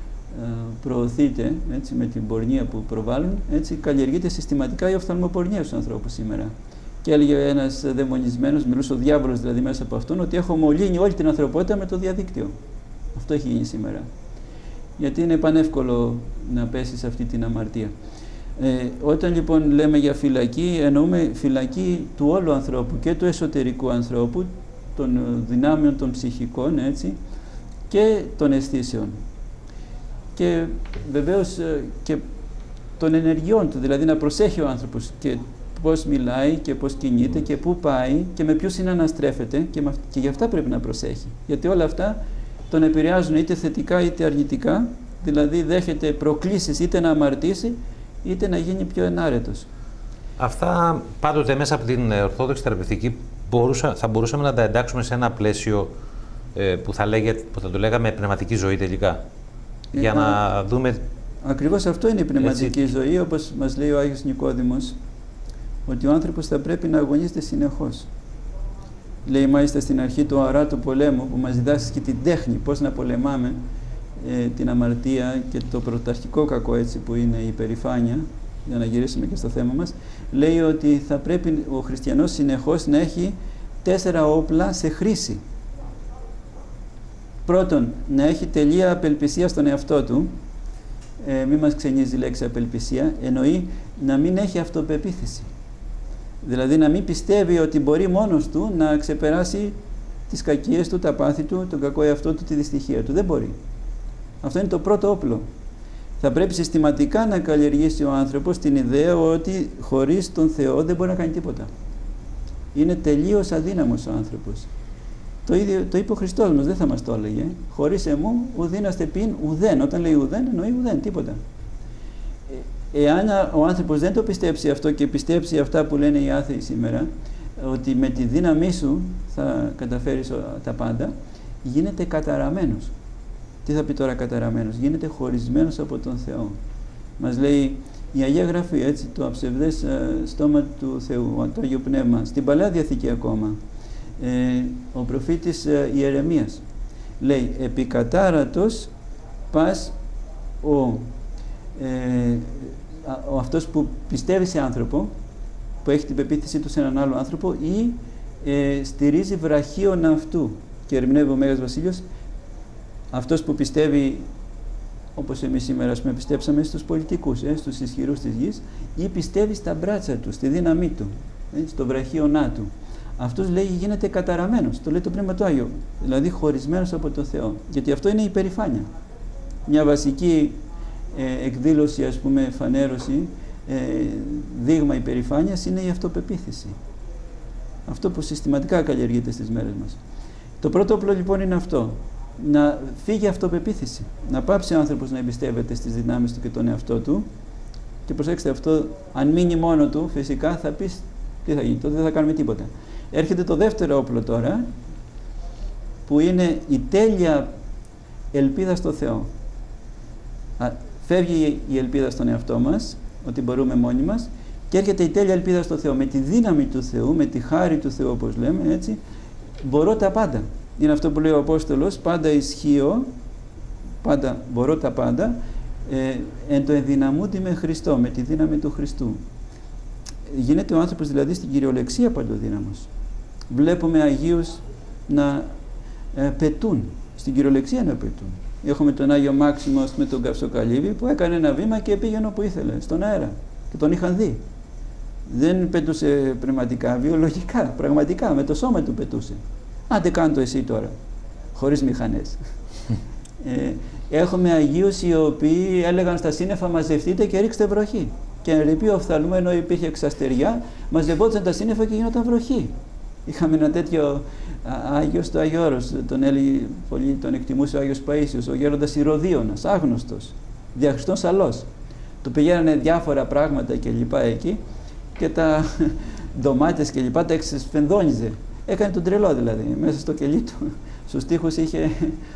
προωθείται, έτσι, με την πορνεία που προβάλλουν, έτσι καλλιεργείται συστηματικά η οφθαλμοπορνεία στους ανθρώπους σήμερα. Και έλεγε ένας δαιμονισμένος, μιλούσε ο διάβολος δηλαδή μέσα από αυτόν, ότι έχω μολύνει όλη την ανθρωπότητα με το διαδίκτυο. Αυτό έχει γίνει σήμερα. Γιατί είναι πανεύκολο να πέσει σε αυτή την αμαρτία. Όταν λοιπόν λέμε για φυλακή, εννοούμε φυλακή του όλου ανθρώπου και του εσωτερικού ανθρώπου, των δυνάμεων των ψυχικών, έτσι, και των αισθήσεων. Και βεβαίως και των ενεργειών του, δηλαδή να προσέχει ο άνθρωπος και πώς μιλάει και πώς κινείται και πού πάει και με ποιους συναναστρέφεται, και γι' αυτά πρέπει να προσέχει. Γιατί όλα αυτά τον επηρεάζουν είτε θετικά είτε αρνητικά, δηλαδή δέχεται προκλήσεις είτε να αμαρτήσει είτε να γίνει πιο ενάρετος. Αυτά πάντοτε μέσα από την ορθόδοξη θεραπευτική θα μπορούσαμε να τα εντάξουμε σε ένα πλαίσιο που θα το λέγαμε πνευματική ζωή τελικά. Για να δούμε... Ακριβώς αυτό είναι η πνευματική ζωή, όπως μας λέει ο Άγιος Νικόδημος, ότι ο άνθρωπος θα πρέπει να αγωνίζεται συνεχώς. Λέει μάλιστα στην αρχή του Αρά του πολέμου, που μας διδάσκει και την τέχνη, πώς να πολεμάμε την αμαρτία και το πρωταρχικό κακό, έτσι, που είναι η υπερηφάνεια, για να γυρίσουμε και στο θέμα μας, λέει ότι θα πρέπει ο χριστιανός συνεχώς να έχει 4 όπλα σε χρήση. Πρώτον, να έχει τελεία απελπισία στον εαυτό του. Μην μας ξενίζει η λέξη απελπισία, εννοεί να μην έχει αυτοπεποίθηση. Δηλαδή να μην πιστεύει ότι μπορεί μόνος του να ξεπεράσει τις κακίες του, τα πάθη του, τον κακό εαυτό του, τη δυστυχία του. Δεν μπορεί. Αυτό είναι το πρώτο όπλο. Θα πρέπει συστηματικά να καλλιεργήσει ο άνθρωπος την ιδέα ότι χωρίς τον Θεό δεν μπορεί να κάνει τίποτα. Είναι τελείως αδύναμος ο άνθρωπος. Το ίδιο το είπε ο Χριστός μας, δεν θα μας το έλεγε. Χωρίς εμού ουδήναστε πίν ουδέν. Όταν λέει ουδέν, εννοεί ουδέν, τίποτα. Εάν ο άνθρωπος δεν το πιστέψει αυτό και πιστέψει αυτά που λένε οι άθεοι σήμερα, ότι με τη δύναμή σου θα καταφέρεις τα πάντα, γίνεται καταραμένος. Τι θα πει τώρα καταραμένος? Γίνεται χωρισμένος από τον Θεό. Μας λέει η Αγία Γραφή, έτσι, το αψευδές στόμα του Θεού, το Άγιο Πνεύμα, στην Παλαιά Διαθήκη ακόμα. Ο προφήτης Ιερεμίας λέει επικατάρατος πας αυτός που πιστεύει σε άνθρωπο, που έχει την πεποίθησή του σε έναν άλλο άνθρωπο, ή στηρίζει βραχίον αυτού. Και ερμηνεύει ο Μέγας Βασίλειος, αυτός που πιστεύει, όπως εμείς σήμερα πιστέψαμε στους πολιτικούς, στους ισχυρούς της γης, ή πιστεύει στα μπράτσα του, στη δύναμή του, στο βραχίονά του. Αυτός λέει γίνεται καταραμένος, το λέει το Πνεύμα του Άγιο, δηλαδή χωρισμένος από τον Θεό. Γιατί αυτό είναι η υπερηφάνεια. Μια βασική εκδήλωση, ας πούμε, φανέρωση, δείγμα υπερηφάνειας είναι η αυτοπεποίθηση. Αυτό που συστηματικά καλλιεργείται στις μέρες μας. Το πρώτο όπλο λοιπόν είναι αυτό. Να φύγει η αυτοπεποίθηση. Να πάψει ο άνθρωπος να εμπιστεύεται στις δυνάμεις του και τον εαυτό του. Και προσέξτε, αυτό αν μείνει μόνο του, φυσικά θα πεις τι θα γίνει, τότε δεν θα κάνουμε τίποτα. Έρχεται το δεύτερο όπλο τώρα, που είναι η τέλεια ελπίδα στο Θεό. Φεύγει η ελπίδα στον εαυτό μας, ότι μπορούμε μόνοι μας, και έρχεται η τέλεια ελπίδα στο Θεό. Με τη δύναμη του Θεού, με τη χάρη του Θεού, όπως λέμε, έτσι, μπορώ τα πάντα. Είναι αυτό που λέει ο Απόστολος, πάντα ισχύω, πάντα μπορώ τα πάντα, εν το ενδυναμούντι με Χριστό, με τη δύναμη του Χριστού. Γίνεται ο άνθρωπος δηλαδή στην κυριολεξία παντοδύναμος. Βλέπουμε Αγίους να πετούν, στην κυριολεξία να πετούν. Έχουμε τον Άγιο Μάξιμο με τον Καυσοκαλύβη που έκανε ένα βήμα και πήγαινε όπου ήθελε, στον αέρα. Και τον είχαν δει. Δεν πετούσε πνευματικά, βιολογικά, πραγματικά, με το σώμα του πετούσε. Άντε κάνε το εσύ τώρα, χωρίς μηχανές. Έχουμε Αγίους οι οποίοι έλεγαν στα σύννεφα μαζευτείτε και ρίξτε βροχή. Και ρηπεί οφθαλμού, ενώ υπήρχε εξαστεριά, μαζευόντουσαν τα σύννεφα και γινόταν βροχή. Είχαμε ένα τέτοιο Άγιο στο Άγιο Όρος, τον έλεγε πολύ, τον εκτιμούσε ο Άγιος Παΐσιος, ο γέροντας Ηρωδίωνας, άγνωστος, διαχριστών σαλός. Του πηγαίνανε διάφορα πράγματα και λοιπά εκεί και τα ντομάτες και λοιπά τα εξεσφενδόνιζε. Έκανε τον τρελό δηλαδή, μέσα στο κελί του, στους τοίχους είχε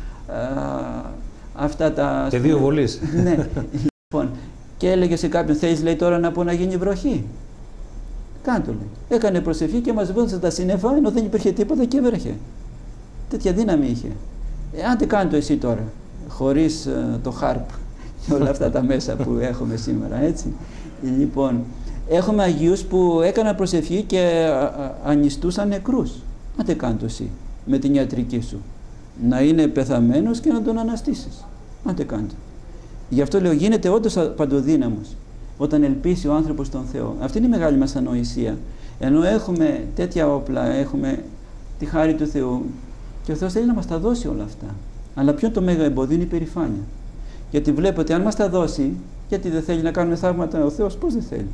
αυτά τα... Και δύο βολείς. Ναι, λοιπόν, και έλεγε σε κάποιον, θέλεις λέει τώρα να πω να γίνει βροχή. Κάντο λέει. Έκανε προσευχή και μαζευόντουσαν τα σύννεφα ενώ δεν υπήρχε τίποτα και έβρεχε. Τέτοια δύναμη είχε. Άντε κάντο εσύ τώρα, χωρίς το χάρπ και όλα αυτά τα μέσα που έχουμε σήμερα, έτσι. Λοιπόν, έχουμε Αγίους που έκαναν προσευχή και ανιστούσαν νεκρούς. Άντε κάντο εσύ με την ιατρική σου. Να είναι πεθαμένος και να τον αναστήσεις. Άντε κάντο. Γι' αυτό λέω γίνεται όντως παντοδύναμος όταν ελπίσει ο άνθρωπος τον Θεό. Αυτή είναι η μεγάλη μας ανοησία. Ενώ έχουμε τέτοια όπλα, έχουμε τη χάρη του Θεού και ο Θεός θέλει να μας τα δώσει όλα αυτά. Αλλά ποιο είναι το μέγα εμπόδιο, είναι η περηφάνεια. Γιατί βλέπω ότι αν μας τα δώσει, γιατί δεν θέλει να κάνουμε θαύματα ο Θεός, πώς δεν θέλει.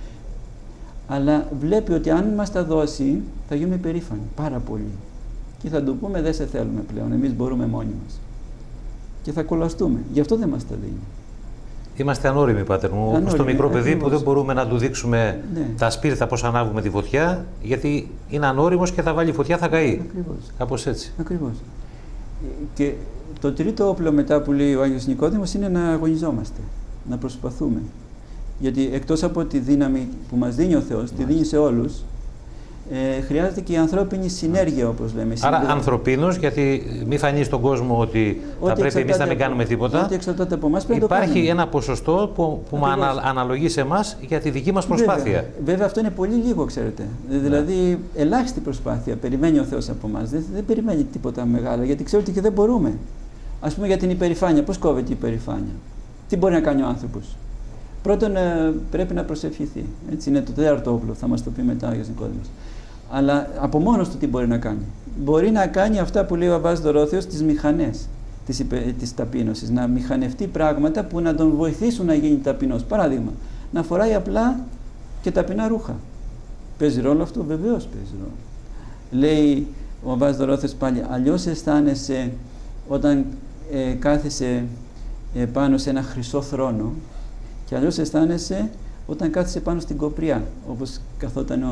Αλλά βλέπει ότι αν μας τα δώσει θα γίνουμε περήφανοι πάρα πολύ. Και θα του πούμε δεν σε θέλουμε πλέον, εμείς μπορούμε μόνοι μας. Και θα κολλαστούμε. Γι' αυτό δεν μας τα δίνει. Είμαστε ανώριμοι, Πάτερ μου, όπως το μικρό παιδί που δεν μπορούμε να του δείξουμε τα σπίρτα πώς ανάβουμε τη φωτιά, γιατί είναι ανώριμος και θα βάλει φωτιά, θα καεί. Ακριβώς. Κάπως έτσι. Ακριβώς. Και το τρίτο όπλο μετά που λέει ο Άγιος Νικόδημος είναι να αγωνιζόμαστε, να προσπαθούμε. Γιατί εκτός από τη δύναμη που μας δίνει ο Θεός, τη δίνει σε όλους, χρειάζεται και η ανθρώπινη συνέργεια, όπως λέμε. Άρα ανθρωπίνος, γιατί μην φανεί στον κόσμο ότι θα πρέπει εμείς να μην κάνουμε τίποτα. Ό,τι εξαρτάται από εμάς πρέπει να το Υπάρχει κάνουμε. ένα ποσοστό που αναλογεί σε εμάς για τη δική μας προσπάθεια. Βέβαια αυτό είναι πολύ λίγο, ξέρετε. Δηλαδή ελάχιστη προσπάθεια περιμένει ο Θεός από εμάς. Δεν περιμένει τίποτα μεγάλο, γιατί ξέρετε και δεν μπορούμε. Ας πούμε για την υπερηφάνεια. Πώς κόβεται η υπερηφάνεια? Τι μπορεί να κάνει ο άνθρωπος? Πρώτον, πρέπει να προσευχηθεί. Έτσι είναι το τέταρτο όπλο, θα μας το πει μετά ο Άγιος Νικόδημος. Αλλά από μόνος του τι μπορεί να κάνει? Μπορεί να κάνει αυτά που λέει ο Αββάς Δωρόθεος, τις μηχανές της ταπείνωσης. Να μηχανευτεί πράγματα που να τον βοηθήσουν να γίνει ταπεινός. Παράδειγμα, να φοράει απλά και ταπεινά ρούχα. Παίζει ρόλο αυτό? Βεβαίως παίζει ρόλο. Λέει ο Αββάς Δωρόθεος πάλι, αλλιώς αισθάνεσαι όταν κάθεσαι πάνω σε ένα χρυσό θρόνο, και αλλιώς αισθάνεσαι όταν κάθεσαι πάνω στην κοπριά, όπως καθόταν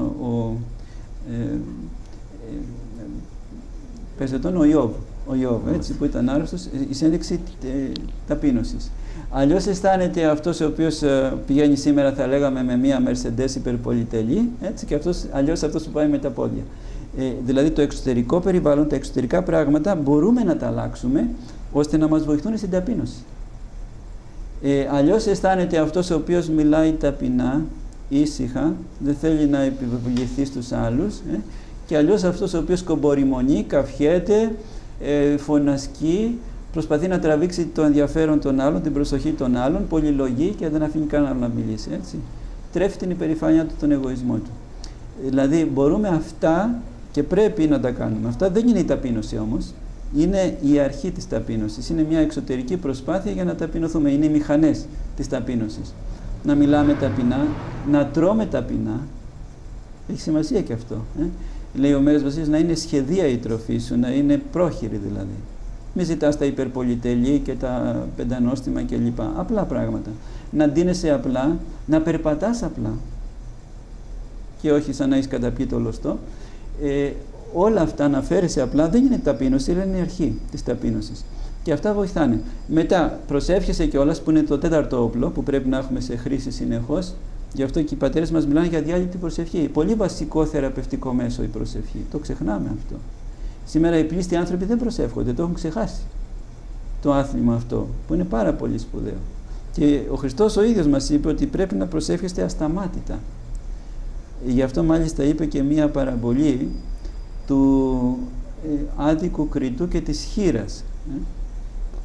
ο Ιώβ, έτσι, που ήταν άρρωστος, η ένδειξη ταπείνωσης. Αλλιώς αισθάνεται αυτός ο οποίος πηγαίνει σήμερα, θα λέγαμε, με μία Mercedes υπερπολιτελή, έτσι, και αλλιώς αυτός που πάει με τα πόδια. Δηλαδή το εξωτερικό περιβάλλον, τα εξωτερικά πράγματα μπορούμε να τα αλλάξουμε ώστε να μας βοηθούν στην ταπείνωση. Αλλιώς αισθάνεται αυτός ο οποίος μιλάει ταπεινά, ήσυχα, δεν θέλει να επιβληθεί στους άλλους, και αλλιώς αυτός ο οποίος κομπορημονεί, καυχέται, φωνασκεί, προσπαθεί να τραβήξει το ενδιαφέρον των άλλων, την προσοχή των άλλων, πολυλογεί και δεν αφήνει κανέναν να μιλήσει, έτσι. Τρέφει την υπερηφάνεια του, τον εγωισμό του. Δηλαδή μπορούμε αυτά και πρέπει να τα κάνουμε. Αυτά δεν είναι η ταπείνωση όμως. Είναι η αρχή της ταπείνωσης. Είναι μια εξωτερική προσπάθεια για να ταπεινωθούμε. Είναι οι μηχανές της ταπείνωσης. Να μιλάμε ταπεινά, να τρώμε ταπεινά. Έχει σημασία και αυτό. Λέει ο Μέγας Βασίλης, να είναι σχεδία η τροφή σου, να είναι πρόχειρη δηλαδή. Μην ζητάς τα υπερπολιτελή και τα πεντανόστιμα κλπ. Απλά πράγματα. Να ντύνεσαι απλά, να περπατάς απλά. Και όχι σαν να έχεις καταπιεί το λωστό. Όλα αυτά να φέρεσαι απλά δεν είναι ταπείνωση, αλλά είναι η αρχή της ταπείνωσης. Και αυτά βοηθάνε. Μετά προσεύχεσαι κιόλας, που είναι το τέταρτο όπλο που πρέπει να έχουμε σε χρήση συνεχώς. Γι' αυτό και οι πατέρες μας μιλάνε για διάλειπτη προσευχή. Πολύ βασικό θεραπευτικό μέσο η προσευχή. Το ξεχνάμε αυτό. Σήμερα οι πλήστοι άνθρωποι δεν προσεύχονται, το έχουν ξεχάσει. Το άθλημα αυτό, που είναι πάρα πολύ σπουδαίο. Και ο Χριστός ο ίδιος μας είπε ότι πρέπει να προσεύχεστε ασταμάτητα. Γι' αυτό μάλιστα είπε και μία παραβολή του άδικου κριτού και της χήρας.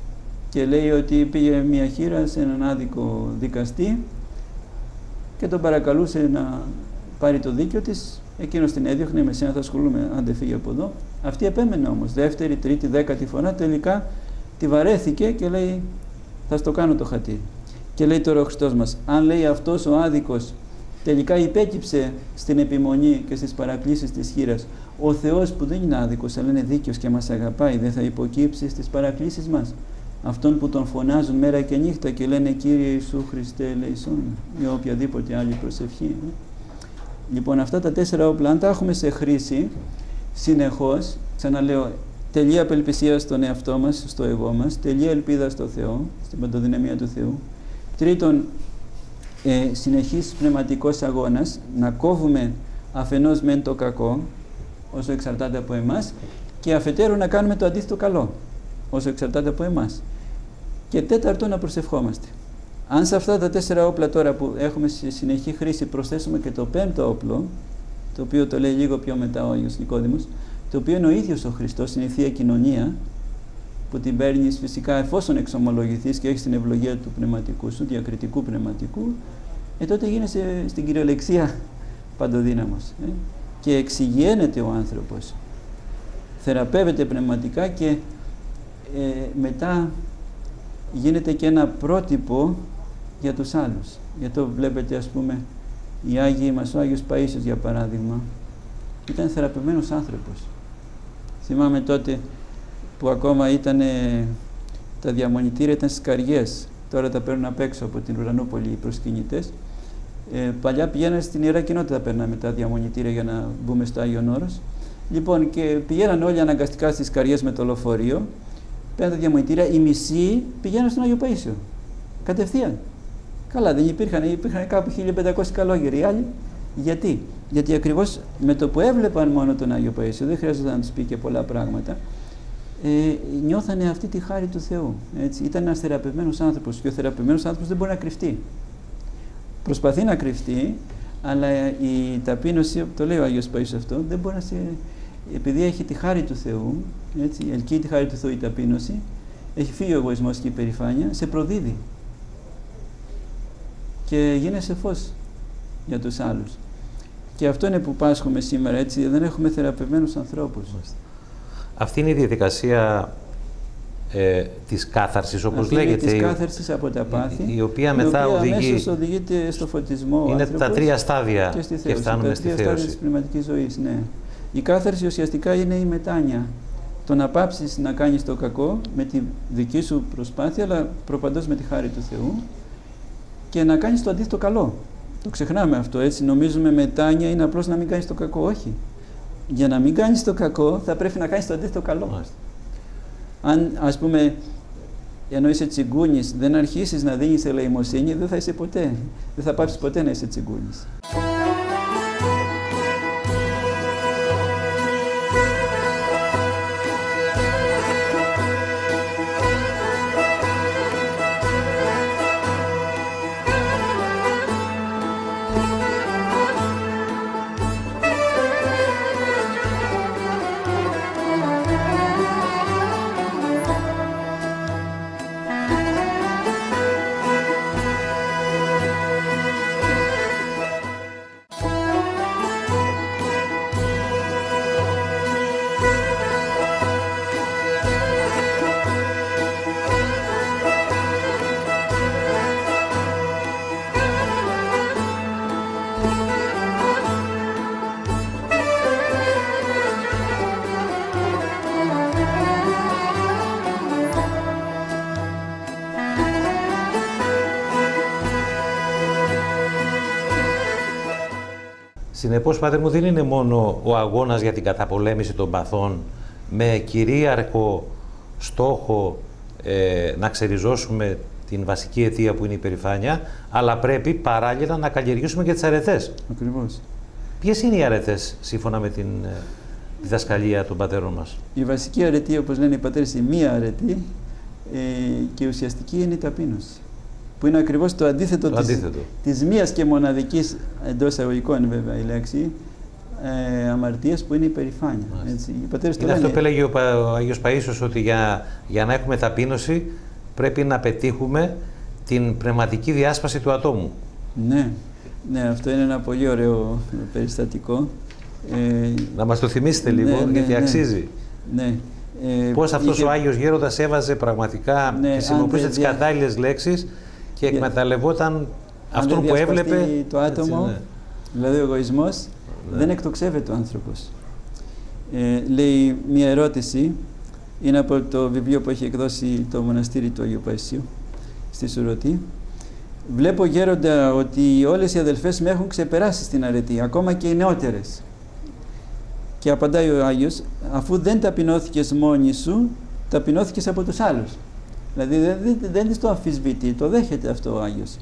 και λέει ότι πήγε μια χήρα σε έναν άδικο δικαστή και τον παρακαλούσε να πάρει το δίκιο της. Εκείνος την έδιωχνε, με σένα θα ασχολούμαι, άντε φύγε από εδώ. Αυτή επέμενε όμως, δεύτερη, τρίτη, 10η φορά, τελικά τη βαρέθηκε και λέει θα στο κάνω το χατήρι. Και λέει τώρα ο Χριστός μας, αν λέει αυτός ο άδικος τελικά υπέκυψε στην επιμονή και στις παρακλήσεις της χήρας, ο Θεός που δεν είναι άδικος αλλά είναι δίκαιος και μας αγαπάει, δεν θα υποκύψει στις παρακλήσεις μας? Αυτόν που τον φωνάζουν μέρα και νύχτα και λένε Κύριε Ιησού Χριστέ ελεησόν, ή οποιαδήποτε άλλη προσευχή. Λοιπόν, αυτά τα 4 όπλα, αν τα έχουμε σε χρήση συνεχώς, ξαναλέω, τελεία απελπισία στον εαυτό μας, στο εγώ μας, τελεία ελπίδα στο Θεό, στην παντοδυναμία του Θεού. Τρίτον, συνεχής πνευματικός αγώνας, να κόβουμε αφενός μεν το κακό, όσο εξαρτάται από εμάς, και αφετέρου να κάνουμε το αντίθετο καλό, όσο εξαρτάται από εμάς. Και τέταρτο, να προσευχόμαστε. Αν σε αυτά τα 4 όπλα τώρα που έχουμε σε συνεχή χρήση προσθέσουμε και το 5ο όπλο, το οποίο το λέει λίγο πιο μετά ο Άγιος Νικόδημος, το οποίο είναι ο ίδιος ο Χριστός, είναι η Θεία Κοινωνία, που την παίρνεις φυσικά εφόσον εξομολογηθείς και έχεις την ευλογία του πνευματικού σου, διακριτικού πνευματικού, τότε γίνεσαι στην κυριολεξία παντοδύναμος. Και εξηγιαίνεται ο άνθρωπος, θεραπεύεται πνευματικά και μετά γίνεται και ένα πρότυπο για τους άλλους. Γιατί το βλέπετε, ας πούμε, οι Άγιοι μας, ο Άγιος Παΐσιος για παράδειγμα, ήταν θεραπευμένος άνθρωπος. Θυμάμαι τότε που ακόμα ήταν τα διαμονητήρια, ήταν στις καριές, τώρα τα παίρνουν απ' έξω από την Ουρανούπολη οι προσκυνητές. Παλιά πηγαίνανε στην Ιερά Κοινότητα, παίρναμε τα διαμονητήρια για να μπούμε στο Άγιον Όρος. Λοιπόν, και πηγαίναν όλοι αναγκαστικά στις καριές με το λεωφορείο, παίρναν τα διαμονητήρια, οι μισοί πηγαίναν στον Άγιο Παΐσιο. Κατευθείαν. Καλά, δεν υπήρχαν κάπου 1500 καλόγεροι. Οι άλλοι, γιατί? Γιατί ακριβώς με το που έβλεπαν μόνο τον Άγιο Παΐσιο, δεν χρειάζεται να τους πει και πολλά πράγματα, νιώθανε αυτή τη χάρη του Θεού. Έτσι. Ήταν ένας θεραπευμένος άνθρωπος και ο θεραπευμένος άνθρωπος δεν μπορεί να κρυφτεί. Προσπαθεί να κρυφτεί, αλλά η ταπείνωση, το λέει ο Άγιος Παΐσιος αυτό, δεν μπορεί να επειδή έχει τη χάρη του Θεού, έτσι, ελκύει τη χάρη του Θεού η ταπείνωση, έχει φύγει ο εγωισμός και η περηφάνεια, σε προδίδει και γίνεσαι φως για τους άλλους. Και αυτό είναι που πάσχουμε σήμερα, έτσι, δεν έχουμε θεραπευμένους ανθρώπους. Αυτή είναι η διαδικασία της κάθαρσης, όπως αυτή λέγεται. Της κάθαρσης από τα πάθη, η οποία μετά οδηγείται στο φωτισμό. Είναι τα 3 στάδια και φτάνουμε στη θέωση. Τα 3 στάδια της πνευματικής ζωής, ναι. Η κάθαρση ουσιαστικά είναι η μετάνοια. Το να πάψεις να κάνεις το κακό με τη δική σου προσπάθεια, αλλά προπαντός με τη χάρη του Θεού, και να κάνεις το αντίθετο καλό. Το ξεχνάμε αυτό, έτσι. Νομίζουμε μετάνοια είναι απλώς να μην κάνεις το κακό. Όχι. Για να μην κάνεις το κακό θα πρέπει να κάνεις το αντίθετο καλό. Μάλιστα. Αν, ας πούμε, ενώ είσαι τσιγκούνης, δεν αρχίσεις να δίνεις ελεημοσύνη, δεν θα είσαι ποτέ. Δεν θα πάψεις ποτέ να είσαι τσιγκούνης. Συνεπώς, Πάτερ μου, δεν είναι μόνο ο αγώνας για την καταπολέμηση των παθών με κυρίαρχο στόχο να ξεριζώσουμε την βασική αιτία που είναι η περηφάνεια, αλλά πρέπει παράλληλα να καλλιεργήσουμε και τις αρετές. Ακριβώς. Ποιες είναι οι αρετές σύμφωνα με την διδασκαλία των πατέρων μας? Η βασική αρετή, όπως λένε οι πατέρες, η μία αρετή και ουσιαστική είναι η ταπείνωση. Που είναι ακριβώς το αντίθετο, της μίας και μοναδικής, εντός εισαγωγικών βέβαια η λέξη, αμαρτίας, που είναι η περηφάνεια. Έτσι. Οι πατέρες είναι αυτό που έλεγε ο Άγιος Παΐσιος, ότι για να έχουμε ταπείνωση πρέπει να πετύχουμε την πνευματική διάσπαση του ατόμου. Ναι, ναι, αυτό είναι ένα πολύ ωραίο περιστατικό. Να μας το θυμίσετε λίγο, γιατί αξίζει. Ναι. Πώς αυτός ο Άγιος Γέροντας έβαζε πραγματικά, χρησιμοποιούσε τις κατάλληλες λέξεις και εκμεταλλευόταν αυτόν που έβλεπε. Το άτομο, έτσι, ναι. Δηλαδή ο εγωισμός, δεν εκτοξεύεται ο άνθρωπος. Λέει μια ερώτηση, είναι από το βιβλίο που έχει εκδώσει το μοναστήρι του Αγίου Παϊσίου στη Σουρωτή. Βλέπω, Γέροντα, ότι όλες οι αδελφές με έχουν ξεπεράσει στην αρετή, ακόμα και οι νεότερες. Και απαντάει ο Άγιος, αφού δεν ταπεινώθηκες μόνη σου, ταπεινώθηκες από τους άλλους. Δηλαδή δεν της το αμφισβητεί, το δέχεται αυτό ο Άγιος.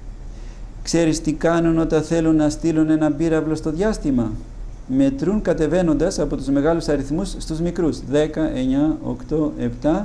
Ξέρεις τι κάνουν όταν θέλουν να στείλουν ένα πύραυλο στο διάστημα? Μετρούν κατεβαίνοντας από τους μεγάλους αριθμούς στους μικρούς. 10, 9, 8, 7,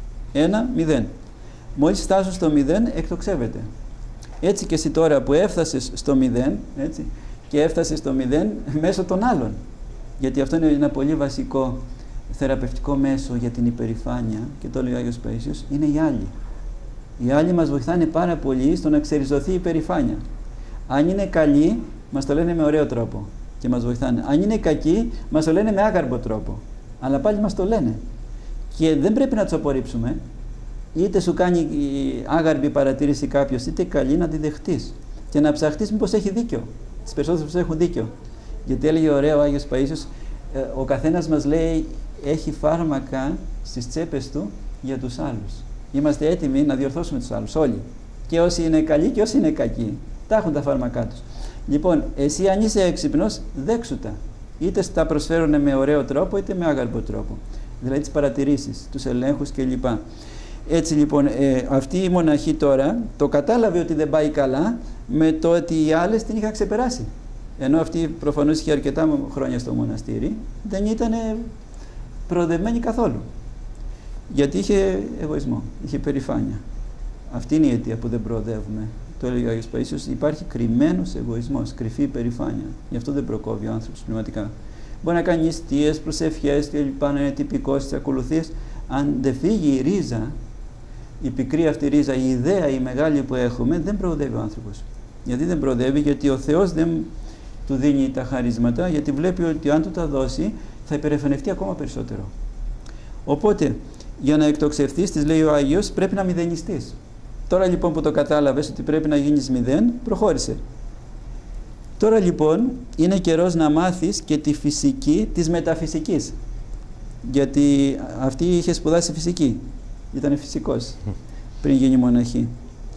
1, 0. Μόλις φτάσουν στο 0, εκτοξεύεται. Έτσι και εσύ τώρα που έφτασες στο 0, έτσι, και έφτασες στο 0 μέσω των άλλων. Γιατί αυτό είναι ένα πολύ βασικό θεραπευτικό μέσο για την υπερηφάνεια, και το λέει ο Άγιος Παΐσιος, είναι οι άλλοι. Οι άλλοι μας βοηθάνε πάρα πολύ στο να ξεριζωθεί η υπερηφάνεια. Αν είναι καλοί, μας το λένε με ωραίο τρόπο και μας βοηθάνε. Αν είναι κακοί, μας το λένε με άγαρμπο τρόπο. Αλλά πάλι μας το λένε. Και δεν πρέπει να τους απορρίψουμε. Είτε σου κάνει άγαρμπη παρατήρηση κάποιος, είτε καλή, να τη δεχτείς. Και να ψαχτείς μήπως έχει δίκιο. Τις περισσότερες έχουν δίκιο. Γιατί έλεγε ωραίο ο Άγιος Παΐσιος, ο καθένας μας λέει έχει φάρμακα στις τσέπες του για τους άλλους. Είμαστε έτοιμοι να διορθώσουμε τους άλλους όλοι. Και όσοι είναι καλοί και όσοι είναι κακοί. Τα έχουν τα φάρμακά τους. Λοιπόν, εσύ αν είσαι έξυπνος, δέξου τα. Είτε τα προσφέρουν με ωραίο τρόπο, είτε με άγαρμπο τρόπο. Δηλαδή τις παρατηρήσεις, τους ελέγχους κλπ. Έτσι λοιπόν, αυτή η μοναχή τώρα το κατάλαβε ότι δεν πάει καλά με το ότι οι άλλες την είχαν ξεπεράσει. Ενώ αυτή προφανώς είχε αρκετά χρόνια στο μοναστήρι, δεν ήταν προοδευμένη καθόλου. Γιατί είχε εγωισμό, είχε περηφάνεια. Αυτή είναι η αιτία που δεν προοδεύουμε. Το έλεγε ο Άγιος Παΐσιος, υπάρχει κρυμμένος εγωισμός, κρυφή υπερηφάνεια. Γι' αυτό δεν προκόβει ο άνθρωπος πνευματικά. Μπορεί να κάνει νηστείες, προσευχές και λοιπά, να είναι τυπικός στις ακολουθίες. Αν δεν φύγει η ρίζα, η πικρή αυτή ρίζα, η ιδέα, η μεγάλη που έχουμε, δεν προοδεύει ο άνθρωπος. Γιατί δεν προοδεύει? Γιατί ο Θεός δεν του δίνει τα χαρίσματα, γιατί βλέπει ότι αν του τα δώσει θα υπερεφανευτεί ακόμα περισσότερο. Οπότε, για να εκτοξευτείς, της λέει ο Άγιος, πρέπει να μηδενιστείς. Τώρα λοιπόν που το κατάλαβες ότι πρέπει να γίνεις 0, προχώρησε. Τώρα λοιπόν είναι καιρός να μάθεις και τη φυσική της μεταφυσικής. Γιατί αυτή είχε σπουδάσει φυσική. Ήταν φυσικός πριν γίνει μοναχή.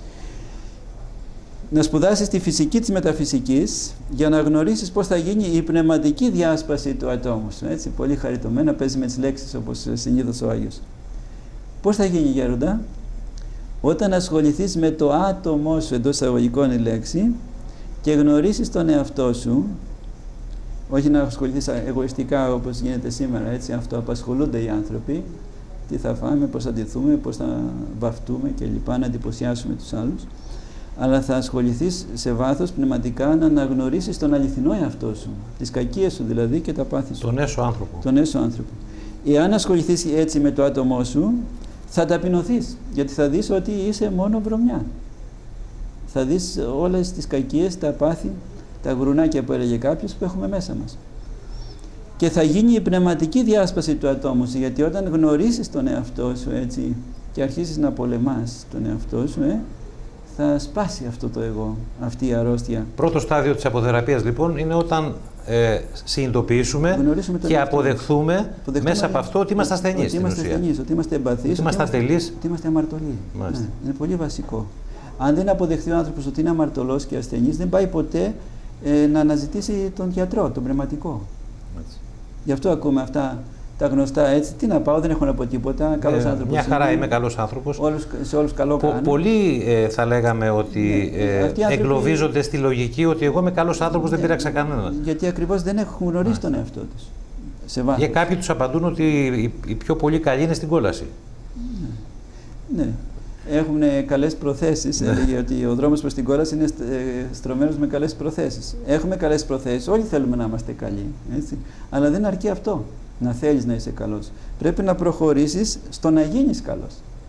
Να σπουδάσεις τη φυσική της μεταφυσικής για να γνωρίσεις πώς θα γίνει η πνευματική διάσπαση του ατόμου σου. Έτσι, πολύ χαριτωμένα, παίζει με τις λέξεις όπως συνήθως ο Άγιος. Πώς θα γίνει, Γέροντα? Όταν ασχοληθείς με το άτομό σου, εντός εισαγωγικών η λέξη, και γνωρίσεις τον εαυτό σου, όχι να ασχοληθείς εγωιστικά όπως γίνεται σήμερα, έτσι, αυτοαπασχολούνται οι άνθρωποι, τι θα φάμε, πώς θα ντυθούμε, πώς θα βαφτούμε κλπ, να εντυπωσιάσουμε τους άλλους, αλλά θα ασχοληθείς σε βάθος πνευματικά να αναγνωρίσεις τον αληθινό εαυτό σου, τις κακίες σου δηλαδή και τα πάθη σου. Τον έσω άνθρωπο. Τον έσω άνθρωπο. Εάν ασχοληθείς έτσι με το άτομό σου, θα ταπεινωθείς, γιατί θα δεις ότι είσαι μόνο βρωμιά. Θα δεις όλες τις κακίες, τα πάθη, τα γρουνάκια που έλεγε κάποιος που έχουμε μέσα μας. Και θα γίνει η πνευματική διάσπαση του ατόμου σου, γιατί όταν γνωρίσεις τον εαυτό σου έτσι και αρχίσεις να πολεμάς τον εαυτό σου, θα σπάσει αυτό το εγώ, αυτή η αρρώστια. Πρώτο στάδιο της αποθεραπείας λοιπόν είναι όταν συνειδητοποιήσουμε και αποδεχθούμε μέσα από αυτό ότι είμαστε ασθενείς. Ότι είμαστε ασθενείς, ότι είμαστε εμπαθείς, ότι είμαστε ατελείς. Ότι είμαστε αμαρτωλοί. Ναι, είναι πολύ βασικό. Αν δεν αποδεχθεί ο άνθρωπος ότι είναι αμαρτωλός και ασθενής, δεν πάει ποτέ να αναζητήσει τον γιατρό, τον πνευματικό. Έτσι. Γι' αυτό ακούμε αυτά τα γνωστά έτσι. Τι να πάω, δεν έχω να πω τίποτα. Καλός άνθρωπος. Μια χαρά είμαι καλός άνθρωπος. Σε όλους καλό κάνω. Πολλοί θα λέγαμε ότι εγκλωβίζονται στη λογική ότι εγώ είμαι καλός άνθρωπος, δεν πείραξα κανέναν. Γιατί ακριβώς δεν έχουν γνωρίσει τον εαυτό τους. Και κάποιοι τους απαντούν ότι οι πιο πολύ καλοί είναι στην κόλαση. Ναι. Έχουν καλές προθέσεις. Έλεγε ότι ο δρόμος προς την κόλαση είναι στρωμένος με καλές προθέσεις. Έχουμε καλές προθέσεις. Όλοι θέλουμε να είμαστε καλοί. Έτσι. Αλλά δεν αρκεί αυτό. Να θέλεις να είσαι καλός. Πρέπει να προχωρήσεις στο να γίνεις καλός.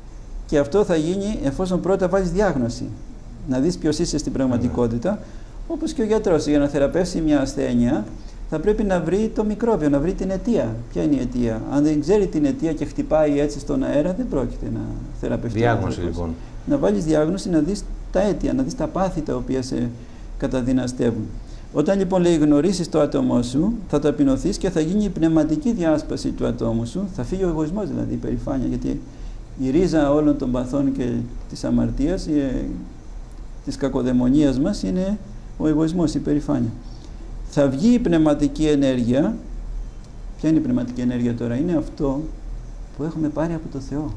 Και αυτό θα γίνει εφόσον πρώτα βάλεις διάγνωση. Να δεις ποιος είσαι στην πραγματικότητα. Όπως και ο γιατρός, για να θεραπεύσει μια ασθένεια, θα πρέπει να βρει το μικρόβιο, να βρει την αιτία. Ποια είναι η αιτία? Αν δεν ξέρει την αιτία και χτυπάει έτσι στον αέρα, δεν πρόκειται να θεραπευτεί. Διάγνωση λοιπόν. Να βάλεις διάγνωση, να δεις τα αίτια, να δεις τα πάθη τα οποία σε καταδυναστεύουν. Όταν λοιπόν λέει γνωρίσεις το άτομό σου, θα ταπεινωθείς και θα γίνει η πνευματική διάσπαση του ατόμου σου. Θα φύγει ο εγωισμός, δηλαδή η περηφάνεια, γιατί η ρίζα όλων των παθών και της αμαρτίας, της κακοδαιμονίας μας είναι ο εγωισμός, η περηφάνεια. Θα βγει η πνευματική ενέργεια. Ποια είναι η πνευματική ενέργεια τώρα? Είναι αυτό που έχουμε πάρει από το Θεό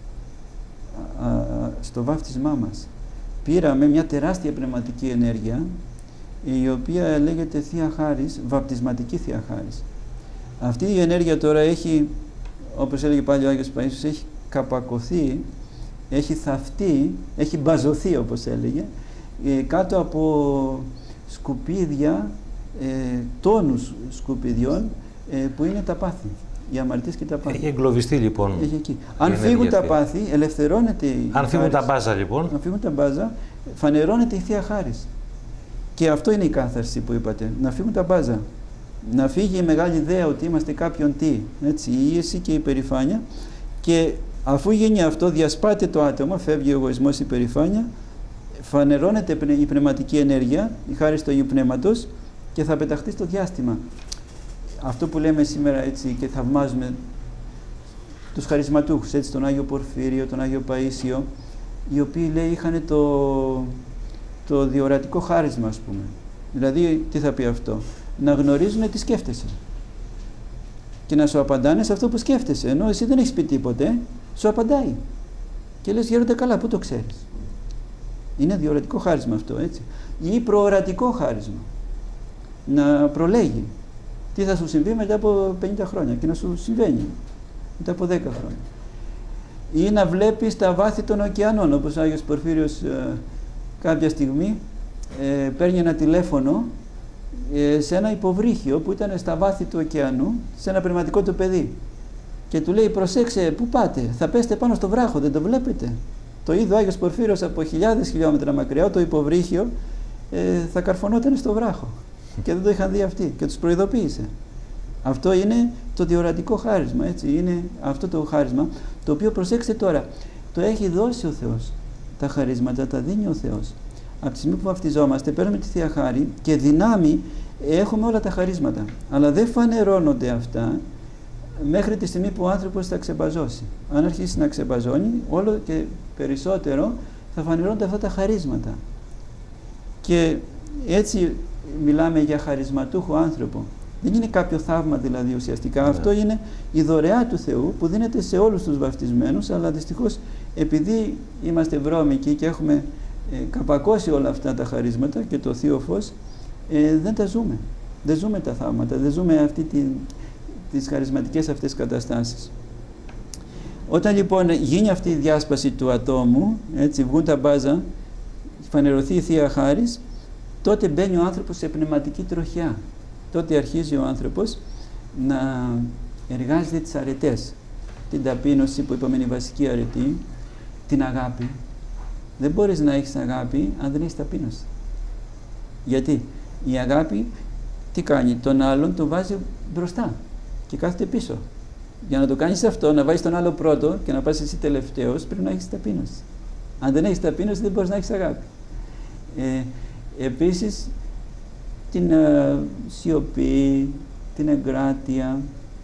στο βάφτισμά μας. Πήραμε μια τεράστια πνευματική ενέργεια, η οποία λέγεται Θεία Χάρις, βαπτισματική Θεία Χάρις. Αυτή η ενέργεια τώρα έχει, όπως έλεγε πάλι ο Άγιος Παΐσιος, έχει καπακωθεί, έχει θαυτεί, έχει μπαζωθεί όπως έλεγε, κάτω από σκουπίδια, τόνους σκουπιδιών, που είναι τα πάθη, οι αμαρτίες και τα πάθη. Έχει εγκλωβιστεί λοιπόν. Έχει εκεί. Αν φύγουν τα πάθη, ελευθερώνεται η Αν φύγουν τα μπάζα λοιπόν. Αν φύγουν τα μπάζα, φανερώνεται η Θεία Χάρις. Και αυτό είναι η κάθαρση που είπατε, να φύγουν τα μπάζα. Να φύγει η μεγάλη ιδέα ότι είμαστε κάποιον τι, έτσι, η ίεση και η περηφάνεια, και αφού γίνει αυτό, διασπάται το άτομο, φεύγει ο εγωισμός, η περηφάνεια, φανερώνεται η πνευματική ενέργεια, η χάρις του Αγίου Πνεύματος, και θα πεταχτεί στο διάστημα. Αυτό που λέμε σήμερα έτσι και θαυμάζουμε τους χαρισματούχους, έτσι, τον Άγιο Πορφύριο, τον Άγιο Παΐσιο, οι οποίοι λέει είχαν το διορατικό χάρισμα, ας πούμε. Δηλαδή, τι θα πει αυτό? Να γνωρίζουν τι σκέφτεσαι και να σου απαντάνε σε αυτό που σκέφτεσαι, ενώ εσύ δεν έχεις πει τίποτε, σου απαντάει και λες γέροντα, καλά, πού το ξέρεις? Είναι διορατικό χάρισμα αυτό, έτσι. Ή προορατικό χάρισμα, να προλέγει τι θα σου συμβεί μετά από 50 χρόνια και να σου συμβαίνει μετά από 10 χρόνια. Ή να βλέπεις τα βάθη των ωκεανών, όπως ο Άγιος Πορφύριος κάποια στιγμή παίρνει ένα τηλέφωνο σε ένα υποβρύχιο που ήταν στα βάθη του ωκεανού, σε ένα πνευματικό του παιδί, και του λέει, προσέξε, πού πάτε? Θα πέσετε πάνω στο βράχο, δεν το βλέπετε? Το είδε ο Άγιος Πορφύριος από χιλιάδες χιλιόμετρα μακριά, το υποβρύχιο θα καρφωνόταν στο βράχο και δεν το είχαν δει αυτοί και τους προειδοποίησε. Αυτό είναι το διορατικό χάρισμα, έτσι, είναι αυτό το χάρισμα, το οποίο, προσέξτε τώρα, το έχει δώσει ο Θεός. Τα χαρίσματα τα δίνει ο Θεός. Από τη στιγμή που βαφτιζόμαστε, παίρνουμε τη Θεία Χάρη και δυνάμει έχουμε όλα τα χαρίσματα. Αλλά δεν φανερώνονται αυτά μέχρι τη στιγμή που ο άνθρωπος θα ξεμπαζώσει. Αν αρχίσει να ξεμπαζώνει, όλο και περισσότερο θα φανερώνονται αυτά τα χαρίσματα. Και έτσι μιλάμε για χαρισματούχο άνθρωπο. Δεν είναι κάποιο θαύμα δηλαδή ουσιαστικά. Αυτό είναι η δωρεά του Θεού που δίνεται σε όλους τους βαφτισμένους, αλλά δυστυχώς επειδή είμαστε βρώμικοι και έχουμε καπακώσει όλα αυτά τα χαρίσματα και το Θείο Φως, δεν τα ζούμε. Δεν ζούμε τα θαύματα, δεν ζούμε τις χαρισματικές αυτές καταστάσεις. Όταν λοιπόν γίνει αυτή η διάσπαση του ατόμου, έτσι, βγουν τα μπάζα, φανερωθεί η Θεία Χάρις, τότε μπαίνει ο άνθρωπος σε πνευματική τροχιά. Τότε αρχίζει ο άνθρωπος να εργάζεται τις αρετές. Την ταπείνωση που είπαμε είναι η βασική αρετή, την αγάπη. Δεν μπορείς να έχεις αγάπη αν δεν έχεις ταπείνωση. Γιατί η αγάπη τι κάνει? Τον άλλον τον βάζει μπροστά και κάθεται πίσω. Για να το κάνεις αυτό, να βάζεις τον άλλο πρώτο και να πας εσύ τελευταίος, πρέπει να έχεις ταπείνωση. Αν δεν έχεις ταπείνωση δεν μπορείς να έχεις αγάπη. Επίσης την σιωπή, την εγκράτεια,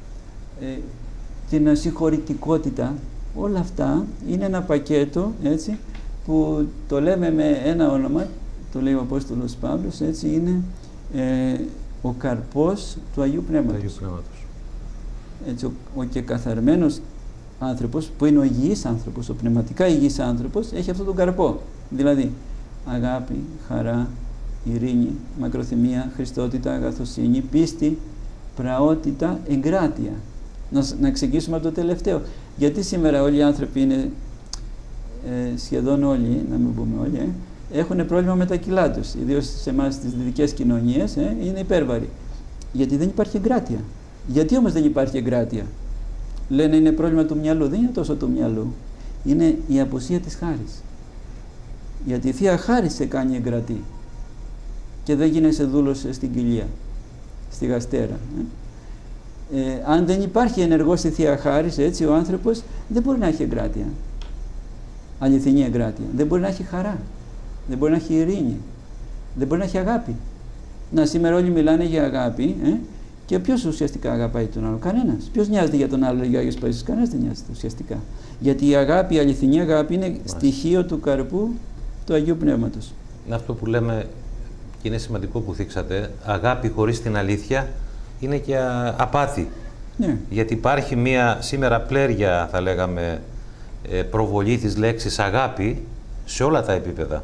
την συγχωρητικότητα, όλα αυτά είναι ένα πακέτο, έτσι, που το λέμε με ένα όνομα, το λέει ο Απόστολος Παύλος, έτσι, είναι ο καρπός του Αγίου Πνεύματος. Έτσι, ο και καθαρμένος άνθρωπος, που είναι ο υγιής άνθρωπος, ο πνευματικά υγιής άνθρωπος, έχει αυτόν τον καρπό. Δηλαδή, αγάπη, χαρά, ειρήνη, μακροθυμία, χριστότητα, αγαθοσύνη, πίστη, πραότητα, εγκράτεια. Να ξεκινήσουμε από το τελευταίο. Γιατί σήμερα όλοι οι άνθρωποι είναι, σχεδόν όλοι, να μην πούμε όλοι, έχουν πρόβλημα με τα κιλά τους. Ιδίως σε εμάς στις δυτικές κοινωνίες είναι υπέρβαροι. Γιατί δεν υπάρχει εγκράτεια. Γιατί όμως δεν υπάρχει εγκράτεια? Λένε είναι πρόβλημα του μυαλού. Δεν είναι τόσο του μυαλού. είναι η απουσία της χάρης. Γιατί η Θεία Χάρη σε κάνει εγκρατή και δεν γίνεσαι δούλος στην κοιλία, στη γαστέρα. Αν δεν υπάρχει ενεργός η Θεία Χάρις, έτσι, ο άνθρωπος δεν μπορεί να έχει εγκράτεια, αληθινή εγκράτεια. Δεν μπορεί να έχει χαρά, δεν μπορεί να έχει ειρήνη, δεν μπορεί να έχει αγάπη. Σήμερα όλοι μιλάνε για αγάπη, και ποιος ουσιαστικά αγαπάει τον άλλο? Κανένας. Ποιος νοιάζεται για τον άλλο? Για Άγιος Παΐσιος? Κανένας δεν νοιάζεται ουσιαστικά. Γιατί η αγάπη, η αληθινή αγάπη είναι στοιχείο του καρπού του Αγίου Πνεύματος. Είναι αυτό που λέμε, και είναι σημαντικό που θίξατε, αγάπη χωρίς την αλήθεια είναι και απάτη. Ναι. Γιατί υπάρχει μία σήμερα πλέρια, θα λέγαμε, προβολή της λέξης αγάπη σε όλα τα επίπεδα.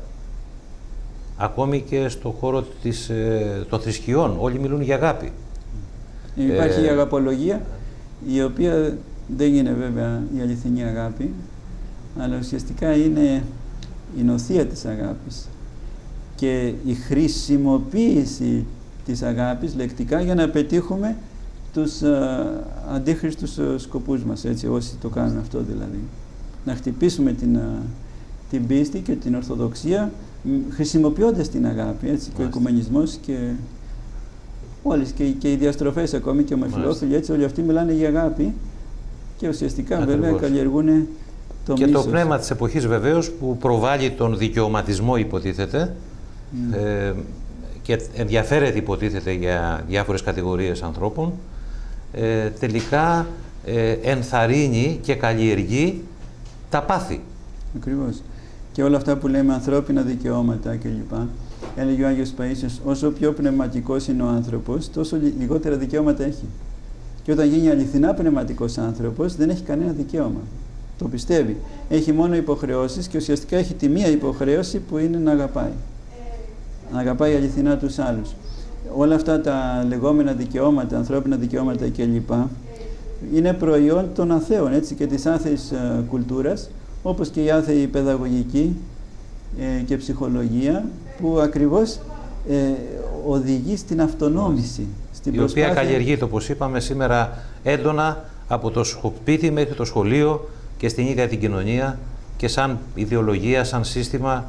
Ακόμη και στον χώρο των θρησκειών, όλοι μιλούν για αγάπη. Υπάρχει η αγαπολογία, η οποία δεν είναι βέβαια η αληθινή αγάπη, αλλά ουσιαστικά είναι η νοθεία της αγάπης και η χρησιμοποίηση της αγάπης λεκτικά για να πετύχουμε τους αντίχρηστους σκοπούς μας, έτσι, όσοι το κάνουν αυτό δηλαδή. Να χτυπήσουμε την πίστη και την ορθοδοξία χρησιμοποιώντας την αγάπη, έτσι, και ο οικουμενισμός και όλες και οι διαστροφές ακόμη και ομοφυλόφιλοι, έτσι, όλοι αυτοί μιλάνε για αγάπη και ουσιαστικά ακριβώς βέβαια καλλιεργούν το και μίσος. Το πνεύμα της εποχής βεβαίως που προβάλλει τον δικαιωματισμό, υποτίθεται, και ενδιαφέρεται, υποτίθεται, για διάφορες κατηγορίες ανθρώπων, τελικά ενθαρρύνει και καλλιεργεί τα πάθη. Ακριβώς. Και όλα αυτά που λέμε ανθρώπινα δικαιώματα κλπ. Έλεγε ο Άγιος Παΐσιος, όσο πιο πνευματικός είναι ο άνθρωπος, τόσο λιγότερα δικαιώματα έχει. Και όταν γίνει αληθινά πνευματικός άνθρωπος, δεν έχει κανένα δικαίωμα. Το πιστεύει. Έχει μόνο υποχρεώσεις και ουσιαστικά έχει τη μία υποχρέωση που είναι να αγαπάει. Να αγαπάει αληθινά τους άλλους. Όλα αυτά τα λεγόμενα δικαιώματα, ανθρώπινα δικαιώματα κλπ. Είναι προϊόν των αθέων, έτσι, και της άθεης κουλτούρας, όπως και η άθεη παιδαγωγική και ψυχολογία, που ακριβώς οδηγεί στην αυτονόμηση. Στην οποία καλλιεργείται, όπως είπαμε σήμερα, έντονα από το σπίτι μέχρι το σχολείο και στην ίδια την κοινωνία, και σαν ιδεολογία, σαν σύστημα,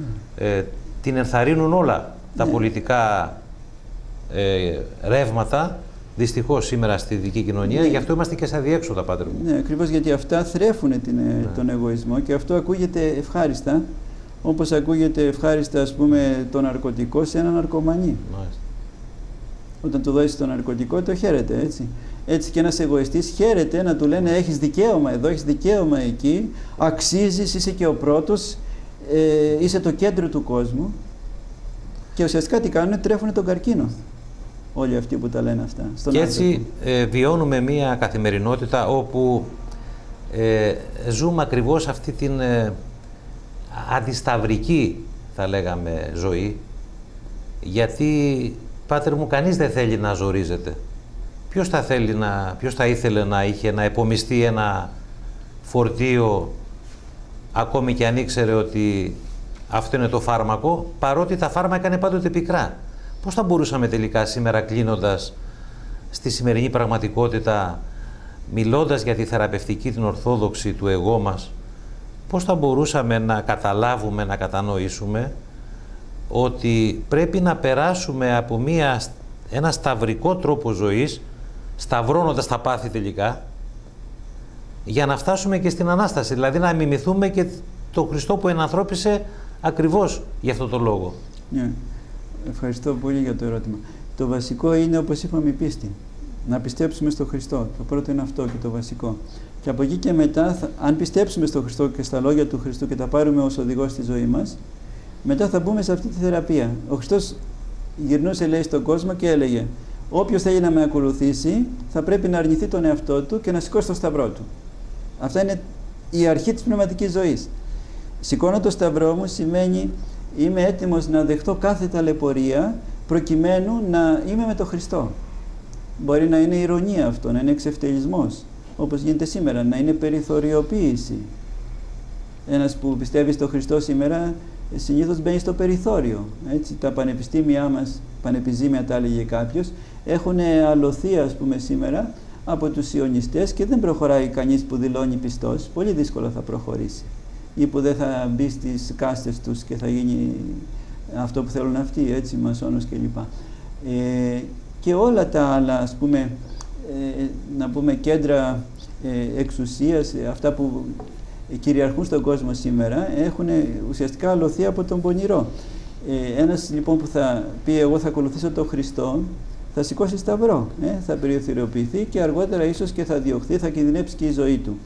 την ενθαρρύνουν όλα τα πολιτικά ρεύματα, δυστυχώς σήμερα στη δική κοινωνία, γι' αυτό είμαστε και στα διέξοδα, Πάτερ μου. Ναι, ακριβώς, γιατί αυτά θρέφουν τον εγωισμό και αυτό ακούγεται ευχάριστα, όπως ακούγεται ευχάριστα, ας πούμε, το ναρκωτικό σε έναν ναρκωμανή. Μάλιστα. Όταν του δώσεις το ναρκωτικό, το χαίρεται, έτσι. Έτσι και ένας εγωιστής χαίρεται να του λένε έχεις δικαίωμα εδώ, έχεις δικαίωμα εκεί, αξίζεις, είσαι και ο πρώτος, είσαι το κέντρο του κόσμου, και ουσιαστικά τι κάνουν? Τρέφουν τον καρκίνο. Όλοι αυτοί που τα λένε αυτά. Και έτσι βιώνουμε μία καθημερινότητα όπου ζούμε ακριβώς αυτή την αντισταυρική, θα λέγαμε, ζωή, γιατί, Πάτερ μου, κανείς δεν θέλει να ζορίζεται. Ποιος θα ήθελε να επομιστεί ένα φορτίο, ακόμη και αν ήξερε ότι αυτό είναι το φάρμακο, παρότι τα φάρμακα είναι πάντοτε πικρά. Πώς θα μπορούσαμε τελικά σήμερα, κλείνοντας, στη σημερινή πραγματικότητα, μιλώντας για τη θεραπευτική, την ορθόδοξη του εγώ μας, πώς θα μπορούσαμε να καταλάβουμε, να κατανοήσουμε ότι πρέπει να περάσουμε από ένα σταυρικό τρόπο ζωής, σταυρώνοντας τα πάθη τελικά, για να φτάσουμε και στην Ανάσταση, δηλαδή να μιμηθούμε και τον Χριστό που ενανθρώπισε ακριβώς για αυτό το λόγο. Yeah. Ευχαριστώ πολύ για το ερώτημα. Το βασικό είναι, όπως είπαμε, η πίστη. Να πιστέψουμε στον Χριστό. Το πρώτο είναι αυτό και το βασικό. Και από εκεί και μετά, αν πιστέψουμε στον Χριστό και στα λόγια του Χριστού και τα πάρουμε ως οδηγό στη ζωή μας, μετά θα μπούμε σε αυτή τη θεραπεία. Ο Χριστός γυρνούσε, λέει, στον κόσμο και έλεγε: όποιος θέλει να με ακολουθήσει, θα πρέπει να αρνηθεί τον εαυτό του και να σηκώσει το σταυρό του. Αυτά είναι η αρχή της πνευματικής ζωής. Σηκώνω το σταυρό μου σημαίνει είμαι έτοιμος να δεχτώ κάθε ταλαιπωρία προκειμένου να είμαι με τον Χριστό. Μπορεί να είναι ηρωνία αυτό, να είναι εξευτελισμός, όπως γίνεται σήμερα, να είναι περιθωριοποίηση. Ένας που πιστεύει στον Χριστό σήμερα συνήθως μπαίνει στο περιθώριο. Έτσι, τα πανεπιστήμια μας, πανεπιζήμια τα έλεγε κάποιος, έχουν αλωθεί, ας πούμε, σήμερα από τους Ιωνιστές και δεν προχωράει κανείς που δηλώνει πιστός, πολύ δύσκολα θα προχωρήσει. Ή που δεν θα μπει στις κάστες τους και θα γίνει αυτό που θέλουν αυτοί, έτσι, μασόνος κλπ. Και όλα τα άλλα, ας πούμε, να πούμε κέντρα εξουσίας, αυτά που κυριαρχούν στον κόσμο σήμερα, έχουν ουσιαστικά αλωθεί από τον πονηρό. Ένας λοιπόν που θα πει εγώ θα ακολουθήσω τον Χριστό, θα σηκώσει σταυρό, θα περιοθυριοποιηθεί και αργότερα ίσως και θα διωχθεί, θα κινδυνεύσει και η ζωή του.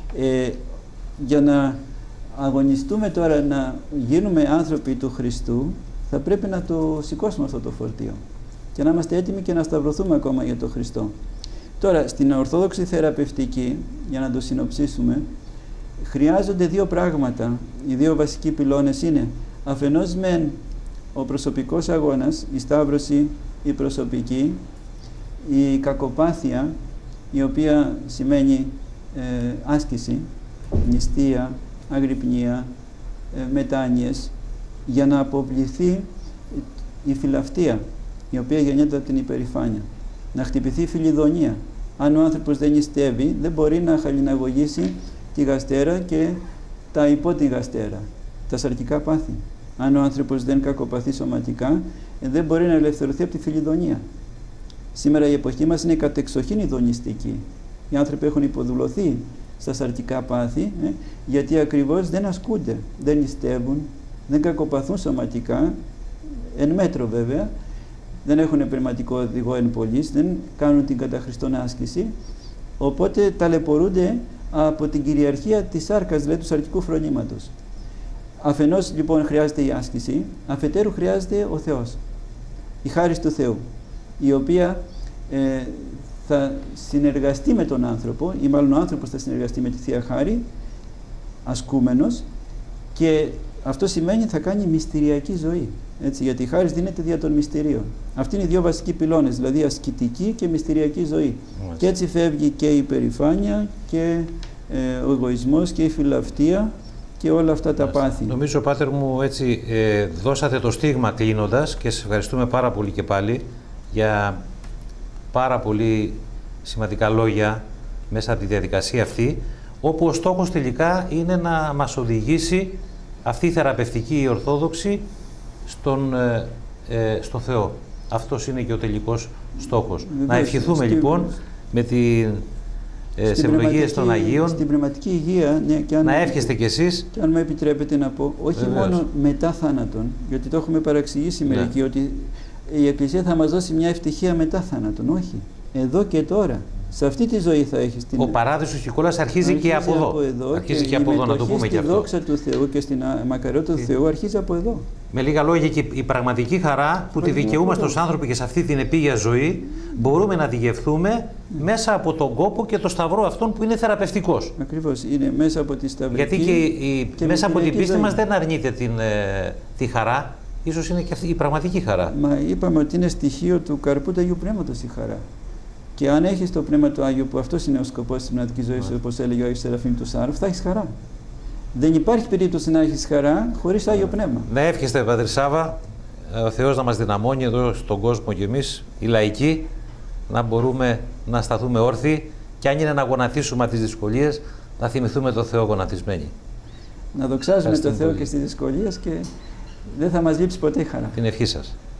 Για να αγωνιστούμε τώρα να γίνουμε άνθρωποι του Χριστού, θα πρέπει να το σηκώσουμε αυτό το φορτίο και να είμαστε έτοιμοι και να σταυρωθούμε ακόμα για τον Χριστό. Τώρα, στην Ορθόδοξη θεραπευτική, για να το συνοψίσουμε, χρειάζονται δύο πράγματα. Οι δύο βασικοί πυλώνες είναι αφενός μεν ο προσωπικός αγώνας, η σταύρωση, η προσωπική, η κακοπάθεια, η οποία σημαίνει άσκηση, νηστεία, αγρυπνία, μετάνοιες, για να αποβληθεί η φιλαυτία, η οποία γεννιέται από την υπερηφάνεια. Να χτυπηθεί η φιλιδονία. Αν ο άνθρωπος δεν νηστεύει, δεν μπορεί να χαλιναγωγήσει τη γαστέρα και τα υπό τη γαστέρα, τα σαρκικά πάθη. Αν ο άνθρωπος δεν κακοπαθεί σωματικά, δεν μπορεί να ελευθερωθεί από τη φιλιδονία. Σήμερα η εποχή μας είναι κατεξοχήν ειδονιστική. Οι άνθρωποι έχουν υποδουλωθεί στα σαρκικά πάθη, γιατί ακριβώς δεν ασκούνται, δεν νηστεύουν, δεν κακοπαθούν σωματικά, εν μέτρο βέβαια, δεν έχουν πνευματικό οδηγό εν πολλής, δεν κάνουν την κατά Χριστόν άσκηση, οπότε ταλαιπωρούνται από την κυριαρχία της σάρκας, δηλαδή του σαρκικού φρονήματος. Αφενός λοιπόν χρειάζεται η άσκηση, αφετέρου χρειάζεται ο Θεός, η χάρις του Θεού, η οποία θα συνεργαστεί με τον άνθρωπο, ή μάλλον ο άνθρωπος θα συνεργαστεί με τη Θεία Χάρη, ασκούμενος, και αυτό σημαίνει θα κάνει μυστηριακή ζωή. Έτσι, γιατί η χάρις δίνεται δια των μυστηρίων. Αυτοί είναι οι δύο βασικοί πυλώνες, δηλαδή ασκητική και μυστηριακή ζωή. Μάλιστα. Και έτσι φεύγει και η υπερηφάνεια και ο εγωισμός και η φιλαυτία και όλα αυτά τα πάθη. Νομίζω, Πάτερ μου, έτσι δώσατε το στίγμα κλείνοντας και σας ευχαριστούμε πάρα πολύ και πάλι για πάρα πολύ σημαντικά λόγια μέσα από τη διαδικασία αυτή, όπου ο στόχος τελικά είναι να μας οδηγήσει αυτή η θεραπευτική ορθόδοξη στο Θεό. Αυτός είναι και ο τελικός στόχος. Να ευχηθούμε λοιπόν με τις ευλογίες των Αγίων, στην πνευματική υγεία, ναι, και αν, να εύχεστε κι εσείς. Και αν με επιτρέπετε να πω, όχι μόνο μετά θάνατον, γιατί το έχουμε παραξηγήσει μερικοί, ότι η Εκκλησία θα μας δώσει μια ευτυχία μετά θάνατον. Όχι. Εδώ και τώρα. Σε αυτή τη ζωή θα έχεις την... Ο παράδεισος Κικόλας αρχίζει και από εδώ. Αρχίζει και από εδώ, να το πούμε και αυτό. Η δόξα του Θεού και στην μακαριότητα του Θεού αρχίζει από εδώ. Με λίγα λόγια, και η πραγματική χαρά που τη δικαιούμαστε ως άνθρωποι και σε αυτή την επίγεια ζωή, μπορούμε να τη γευθούμε μέσα από τον κόπο και το σταυρό αυτόν που είναι θεραπευτικός. Ακριβώς, είναι μέσα από τη σταυρική. Γιατί και μέσα από την πίστη μας δεν αρνείται τη χαρά. Ίσως είναι και αυτή η πραγματική χαρά. Μα είπαμε ότι είναι στοιχείο του καρπού του Αγίου Πνεύματος η χαρά. Και αν έχεις το Πνεύμα του Άγιου, που αυτός είναι ο σκοπός της πνευματικής ζωής, όπως έλεγε ο Άγιος Σεραφείμ του Σάρου, θα έχεις χαρά. Δεν υπάρχει περίπτωση να έχεις χαρά χωρίς Άγιο Πνεύμα. Να εύχεστε, Πατήρ Σάβα, ο Θεός να μας δυναμώνει εδώ στον κόσμο και εμείς, οι λαϊκοί, να μπορούμε να σταθούμε όρθιοι και αν είναι να γονατίσουμε τις δυσκολίες, να θυμηθούμε το Θεό γονατισμένοι. Να δοξάζουμε το Θεό και στις δυσκολίες και δεν θα μας λείψει ποτέ η χαρά. Την ευχή σας.